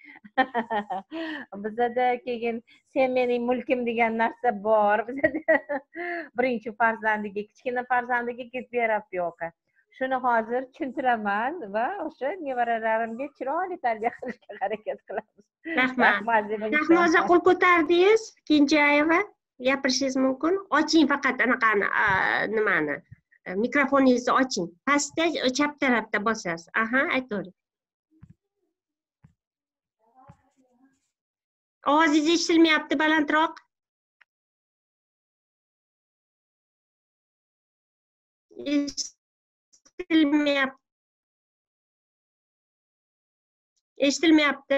Bizada keyin sen mening mulkim degan narsa bor bizada. Birinchi farzandiga, kichkina farzandiga giperapiyoga. Shuni hozir tushuntiraman va o'sha nevaralarimga chiroyli tarbiya qilishga harakat qilamiz. Rahmat. Rahmoza qo'l ko'tardingiz, Kenjayeva. Gapirishingiz mumkin. Oching faqat anaqani, nimani? Mikrofoningizni oching. Pastda chap tarafda bosasiz. Aha, aytavering. Ovozingiz eshitilmayapti, balandroq. Eshitilmayapti. Eshitilmayapti.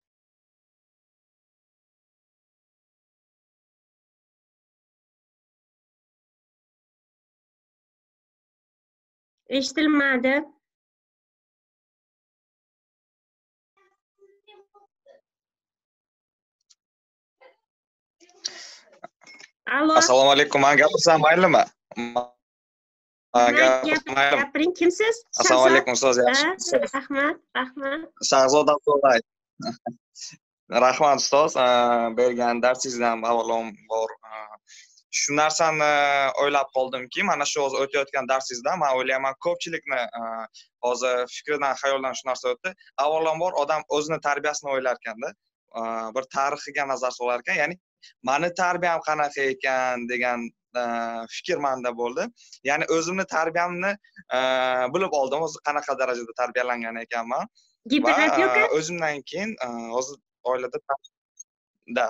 Eshitilmadi. Alo. Assalomu alaykum. Men gapirsam maylimi? Gapiring, kimsiz? Assalomu alaykum, ustoz. Rahmat, rahmat. Shahzoda Abdullayev. Rahmat ustoz, bergan darsingizdan avvalambor shu narsani o'ylab qoldimki, mana shu hozir o'tayotgan darsingizda men o'ylayman ko'pchilikni hozir fikridan, xayoldan shu narsa o'tdi. Avvalambor odam o'zini tarbiyasini o'ylar ekanda, bir tarixiga nazar solar ekan, ya'ni meni tarbiyam qanaqa ekan degan fikr menda bo'ldi. Ya'ni o'zimni tarbiyamni bilib oldim, o'zi qanaqa darajada tarbiyalangan ekanman. Giperapiyoka? O'zimdan keyin hozir oilada da.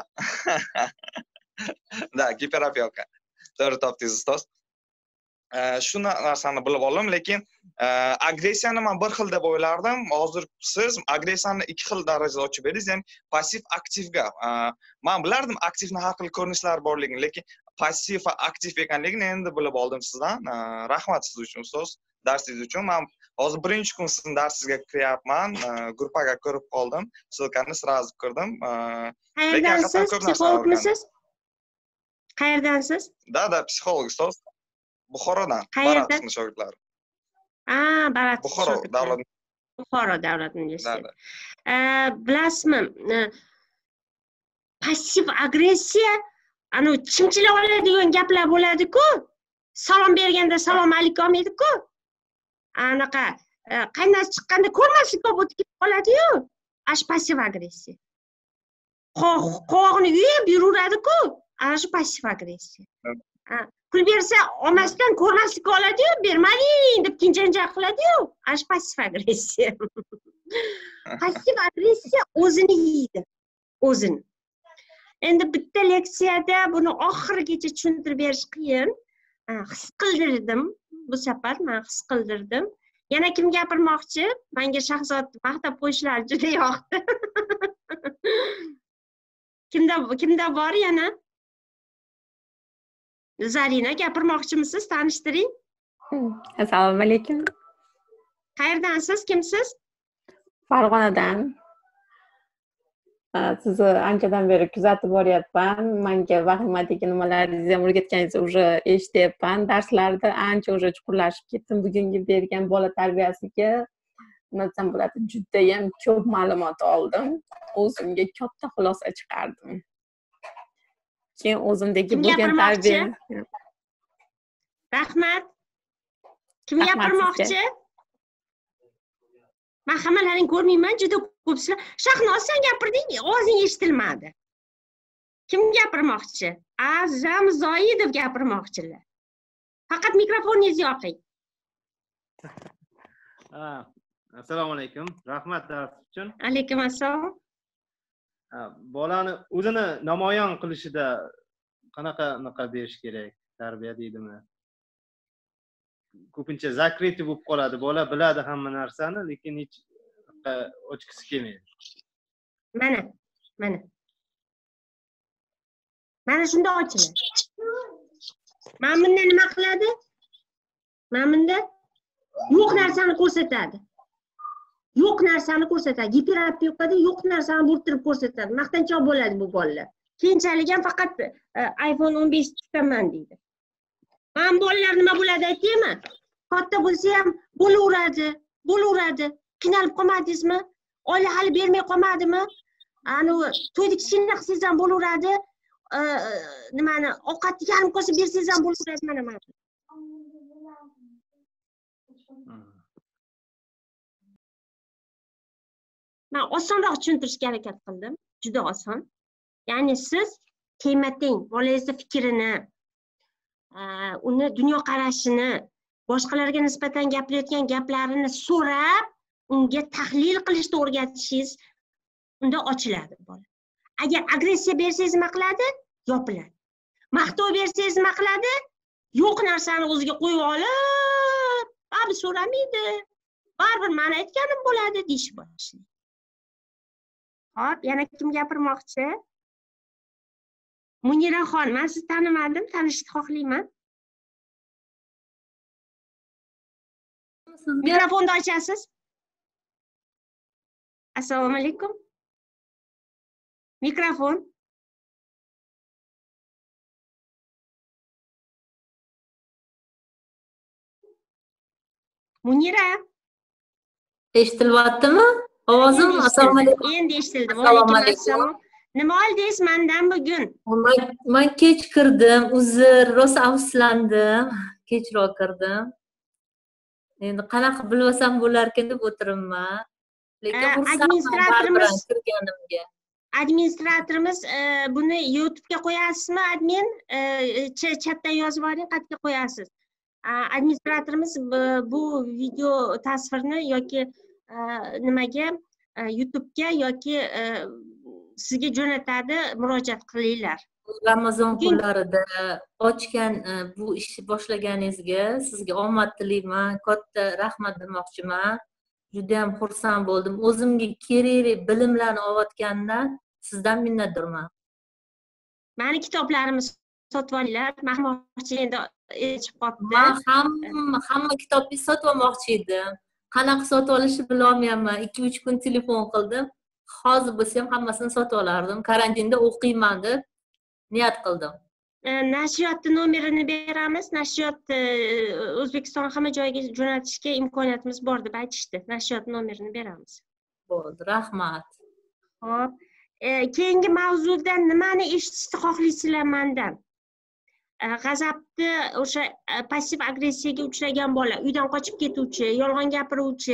Da, giperapiyoka. To'g'ri topdingiz ustoz. Shu narsani bilib oldim, lekin agressiyani men bir xil deb o'ylardim. Hozir siz agressiyani ikki xil darajada ochib berdingiz, ya'ni passiv aktivga. Men bilardim aktivni har xil ko'rinishlari borligini, lekin passiv va aktiv ekanligini endi bilib oldim sizdan. Rahmat siz uchun ustoz, darsingiz uchun. Men hozir birinchi kun sizning darsingizga kiryapman. Gruppaga ko'rib qoldim. Silkani sразу ko'rdim. Qayerdansiz? Psixologmisiz? Qayerdansiz? Da, da, psixolog ustoz. Buxorodan. Qayerdan? Shogirdlari. Ah, Barat. Buxoro davlat. Buxoro davlat universiteti. Bilasizmi, passiv agressiya, ana chimchilab oladigan gaplar bo'ladi-ku. Salom berganda salom alaykum olmaydi-ku. Anaqa qaynasi chiqqanda ko'rmaslikka o'tib qoladi-yu. Ash passiv agressiya. Qovog'ini yuyib yuraveradi-ku. Ana shu passiv agressiya. Pul bersa olmasdan ko'rmaslikka oladi-yu, bermading deb kinjanjaq qiladi-yu. Ana shu passiv agressiya. Passiv agressiya o'zini yeydi. O'zini. Endi bitta leksiyada buni oxirigacha tushuntirib berish qiyin. His qildirdim. bu safar men his qildirdim. Yana kim gapirmoqchi? Menga Shahzod maqtab qo'yishlari juda yoqdi. Kimda kimda bor yana? Zarina gapirmoqchimisiz? Tanishtiring. Assalomu alaykum. Qayerdansiz? Kimsiz? Farg'onadan. Sizni anchadan beri kuzatib boryapman. Menga vahimadagi nimalaringizni ham o'rgatganingizni уже eshityapman. Darslarda ancha уже chuqurlashib ketdim. Bugungi bergan bola tarbiyasiga nima desam bo'ladi, juda ham ko'p ma'lumot oldim. O'zimga katta xulosa chiqardim. Keyin o'zimdagi bo'lgan tarbiya. Rahmat. Kim gapirmoqchi? Men hammalaring ko'rmayman, juda ko'psizlar. Shahnoz, sen gapirding, ovozing eshitilmadi. Kim gapirmoqchi? Azam Zoidov gapirmoqchilar. Faqat mikrofoningizni yoqing. Assalomu alaykum. Rahmat dars uchun. Alaykum assalom. Bolani o'zini namoyon qilishida qanaqa naqa berish kerak? Tarbiya deydimi? Ko'pincha zakriti bo'lib qoladi. Bola biladi hamma narsani, lekin hech ochgisi kelmaydi. Mana, mana. Mana shunda ochiladi. Mana bunda nima qiladi? Mana bunda yo'q narsani ko'rsatadi. Yo'q narsani ko'rsatadi. Giperaktivada yo'q narsani bo'rttirib ko'rsatadi. Maqtanchoq bo'ladi bu bolalar. Keyinchalik ham faqat iPhone o'n besh tutaman deydi. Men bolalar nima bo'ladi aytaymi? Katta bo'lsa ham bo'laveradi, bo'laveradi. Qiynalib qolmadingizmi? Oila hali bermay qolmadimi? Ani to'yda kichkina qilsangiz ham bo'laveradi. Nimani ovqatni yarim kosa bersangiz ham bo'laveradi mana mana. Men osonroq tushuntirishga harakat qildim. Juda oson. Ya'ni siz qiymating bolangizni fikrini, uni dunyoqarashini, boshqalarga nisbatan gapirayotgan gaplarini so'rab, unga tahlil qilishni o'rgatishingiz unda ochiladi bola. Agar agressiya bersangiz nima qiladi? Yopiladi. Maqtov bersangiz nima qiladi? Yo'q narsani o'ziga qo'yib olib, "Abi so'ramaydi. Baribir men aytganim bo'ladi" deyish boshlaydi. Hop, yana kim gapirmoqchi? Muniraxon, men sizni tanimadim, tanishni xohlayman. Mikrofonni ochasiz. Assalomu alaykum. Mikrofon. Munira. Eshitilyaptimi? Ovozim? Assalomu alaykum. Endi eshitildi. Assalomu alaykum. Nima oldingiz mendan bugun? Men kech kirdim, uzr, rosa afsuslandim. Kechroq kirdim. Endi qanaqa bilsam bo'larkan deb o'tiribman. Lekin administratorimiz kirganimga. Administratorimiz buni YouTube'ga qo'yasizmi, admin? Chatdan yozib oling, qayerga qo'yasiz? Administratorimiz bu video tasvirni yoki nimaga YouTube'ga yoki sizga jo'natadi, murojaat qilinglar. Ramazon kunlarida ochgan bu ishni boshlaganingizga sizga omad tilayman, katta rahmat demoqchiman. Juda ham xursand bo'ldim. O'zimga kerakli bilimlarni olayotgandan sizdan minnatdorman. Meni kitoblarimni sotib olinglar. Mahmoqchi endi echib qolibdi. Men hamma hamma kitobni sotib olmoqchi edim. Qanaqa sotib olishni bilolmayapman. ikki uch kun telefon qildim. Hozir bo'lsa ham hammasini sotib olardim. Karantinda o'qiyman deb niyat qildim. Nashriyotni nomerini beramiz. Nashriyot O'zbekiston hamma joyiga jo'natishga imkoniyatimiz bor deb aytishdi. Nashriyot nomerini beramiz. Bo'ldi, rahmat. Xo'p. Keyingi mavzudan nimani eshitishni xohlaysizlar mendan? G'azabni, o'sha passiv agressiyaga uchragan bola, uydan qochib ketuvchi, yolg'on gapiruvchi,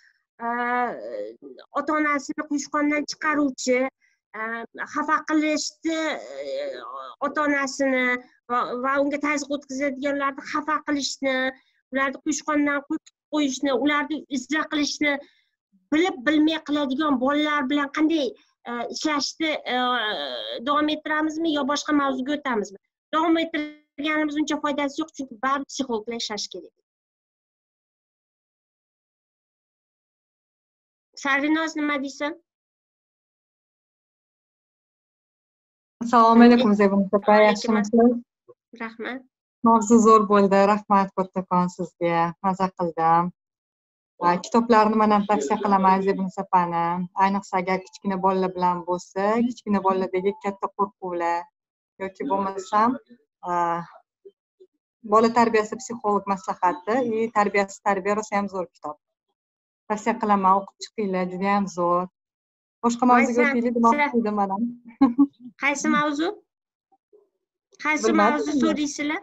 ota-onasini quyushqondan chiqaruvchi, xafa qilishni, ota-onasini va unga tazyiq o'tkazadiganlarni xafa qilishni, ularni quyushqondan qo'yishni, ularni izla qilishni bilib bilmay qiladigan bolalar bilan qanday ishlashni davom ettiramizmi yo boshqa mavzuga o'tamizmi? Davom ettirganimiz uncha foydasi yo'q, chunki baribir psixologlar ishlashi kerak. Sarvinoz nima deysan? Assalomu alaykum Zebinsa opa, yaxshimisiz? Rahmat. Mavzu zo'r bo'ldi. Rahmat kattakon sizga. Maza qildim. Kitoblarni men ham tavsiya qilaman Zebinsa opani. Ayniqsa agar kichkina bolalar bilan bo'lsa, kichkina bolalardagi katta qo'rquvlar yoki bo'lmasam bola tarbiyasi psixolog maslahati и tarbiyasi tarbiya rosa ham zo'r kitob. Tavsiya qilaman, o'qib chiqinglar, juda ham zo'r. Boshqa mavzuga o'taylik demoqchi edim men ham. Qaysi mavzu? Qaysi mavzu so'raysizlar?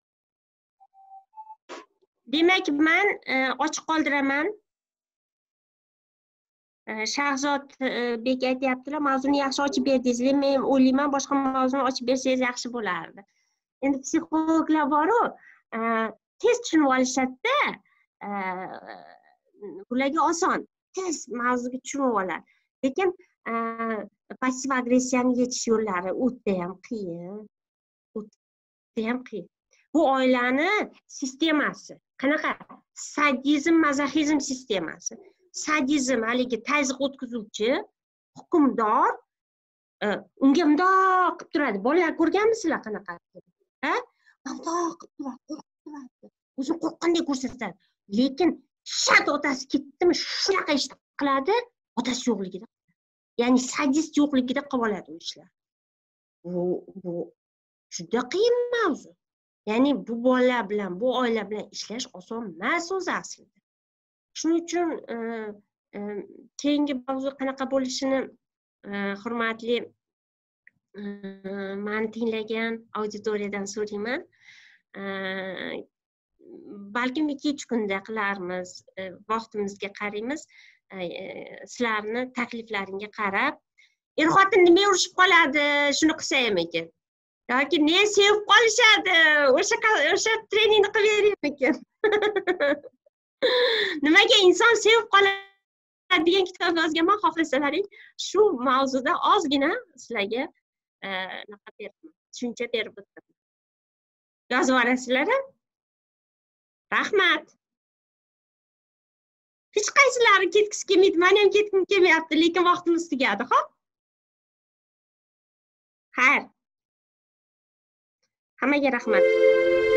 Demak, men ochiq qoldiraman. Shahzod bek aytyaptilar, mavzuni yaxshi ochib berdingizlar. Men o'ylayman, boshqa mavzuni ochib bersangiz yaxshi bo'lardi. Endi psixologlar bor-ku, tez tushunib olishadi-da. Bularga oson, tez mavzuga tushunib oladi. Lekin passiv agressiyani yechish yo'llari o'ta ham qiyin. O'ta ham qiyin. Bu oilani sistemasi. Qanaqa? Sadizm, mazoxizm sistemasi. Sadizm haligi tazyiq o'tkazuvchi, hukmdor, unga mundoq qilib turadi. Bolalar ko'rganmisizlar qanaqa? Ha? Mundoq qilib turadi, qo'rqib turadi. O'zini qo'rqqandek ko'rsatadi. Lekin shat otasi ketdimi, shunaqa ish qiladi, otasi yo'qligida. Ya'ni sadist yo'qligida qilib oladi u ishlar. Bu bu juda qiyin mavzu. Ya'ni bu bolalar bilan, bu oila bilan ishlash oson emas o'zi aslida. Shuning uchun keyingi mavzu qanaqa bo'lishini hurmatli meni tinglagan auditoriyadan so'rayman. Balkim ikkinchi kunda qilarmiz, vaqtimizga qaraymiz. Sizlarni takliflaringga qarab, er-xotin nima urushib qoladi, shuni qilsa ham ekan. Yoki ne sevib qolishadi, o'sha o'sha treningni qilib beraymi ekan. Nimaga inson sevib qoladi degan kitobni yozganman, xohlasalaring shu mavzuda ozgina sizlarga naqa berdim, tushuncha berib o'tdim. Yozib olasizlar. Rahmat. Hech qaysilari ketgisi kelmaydi, men ham ketgim kelmayapti, lekin vaqtimiz tugadi, xo'p? Xayr. Hammaga rahmat.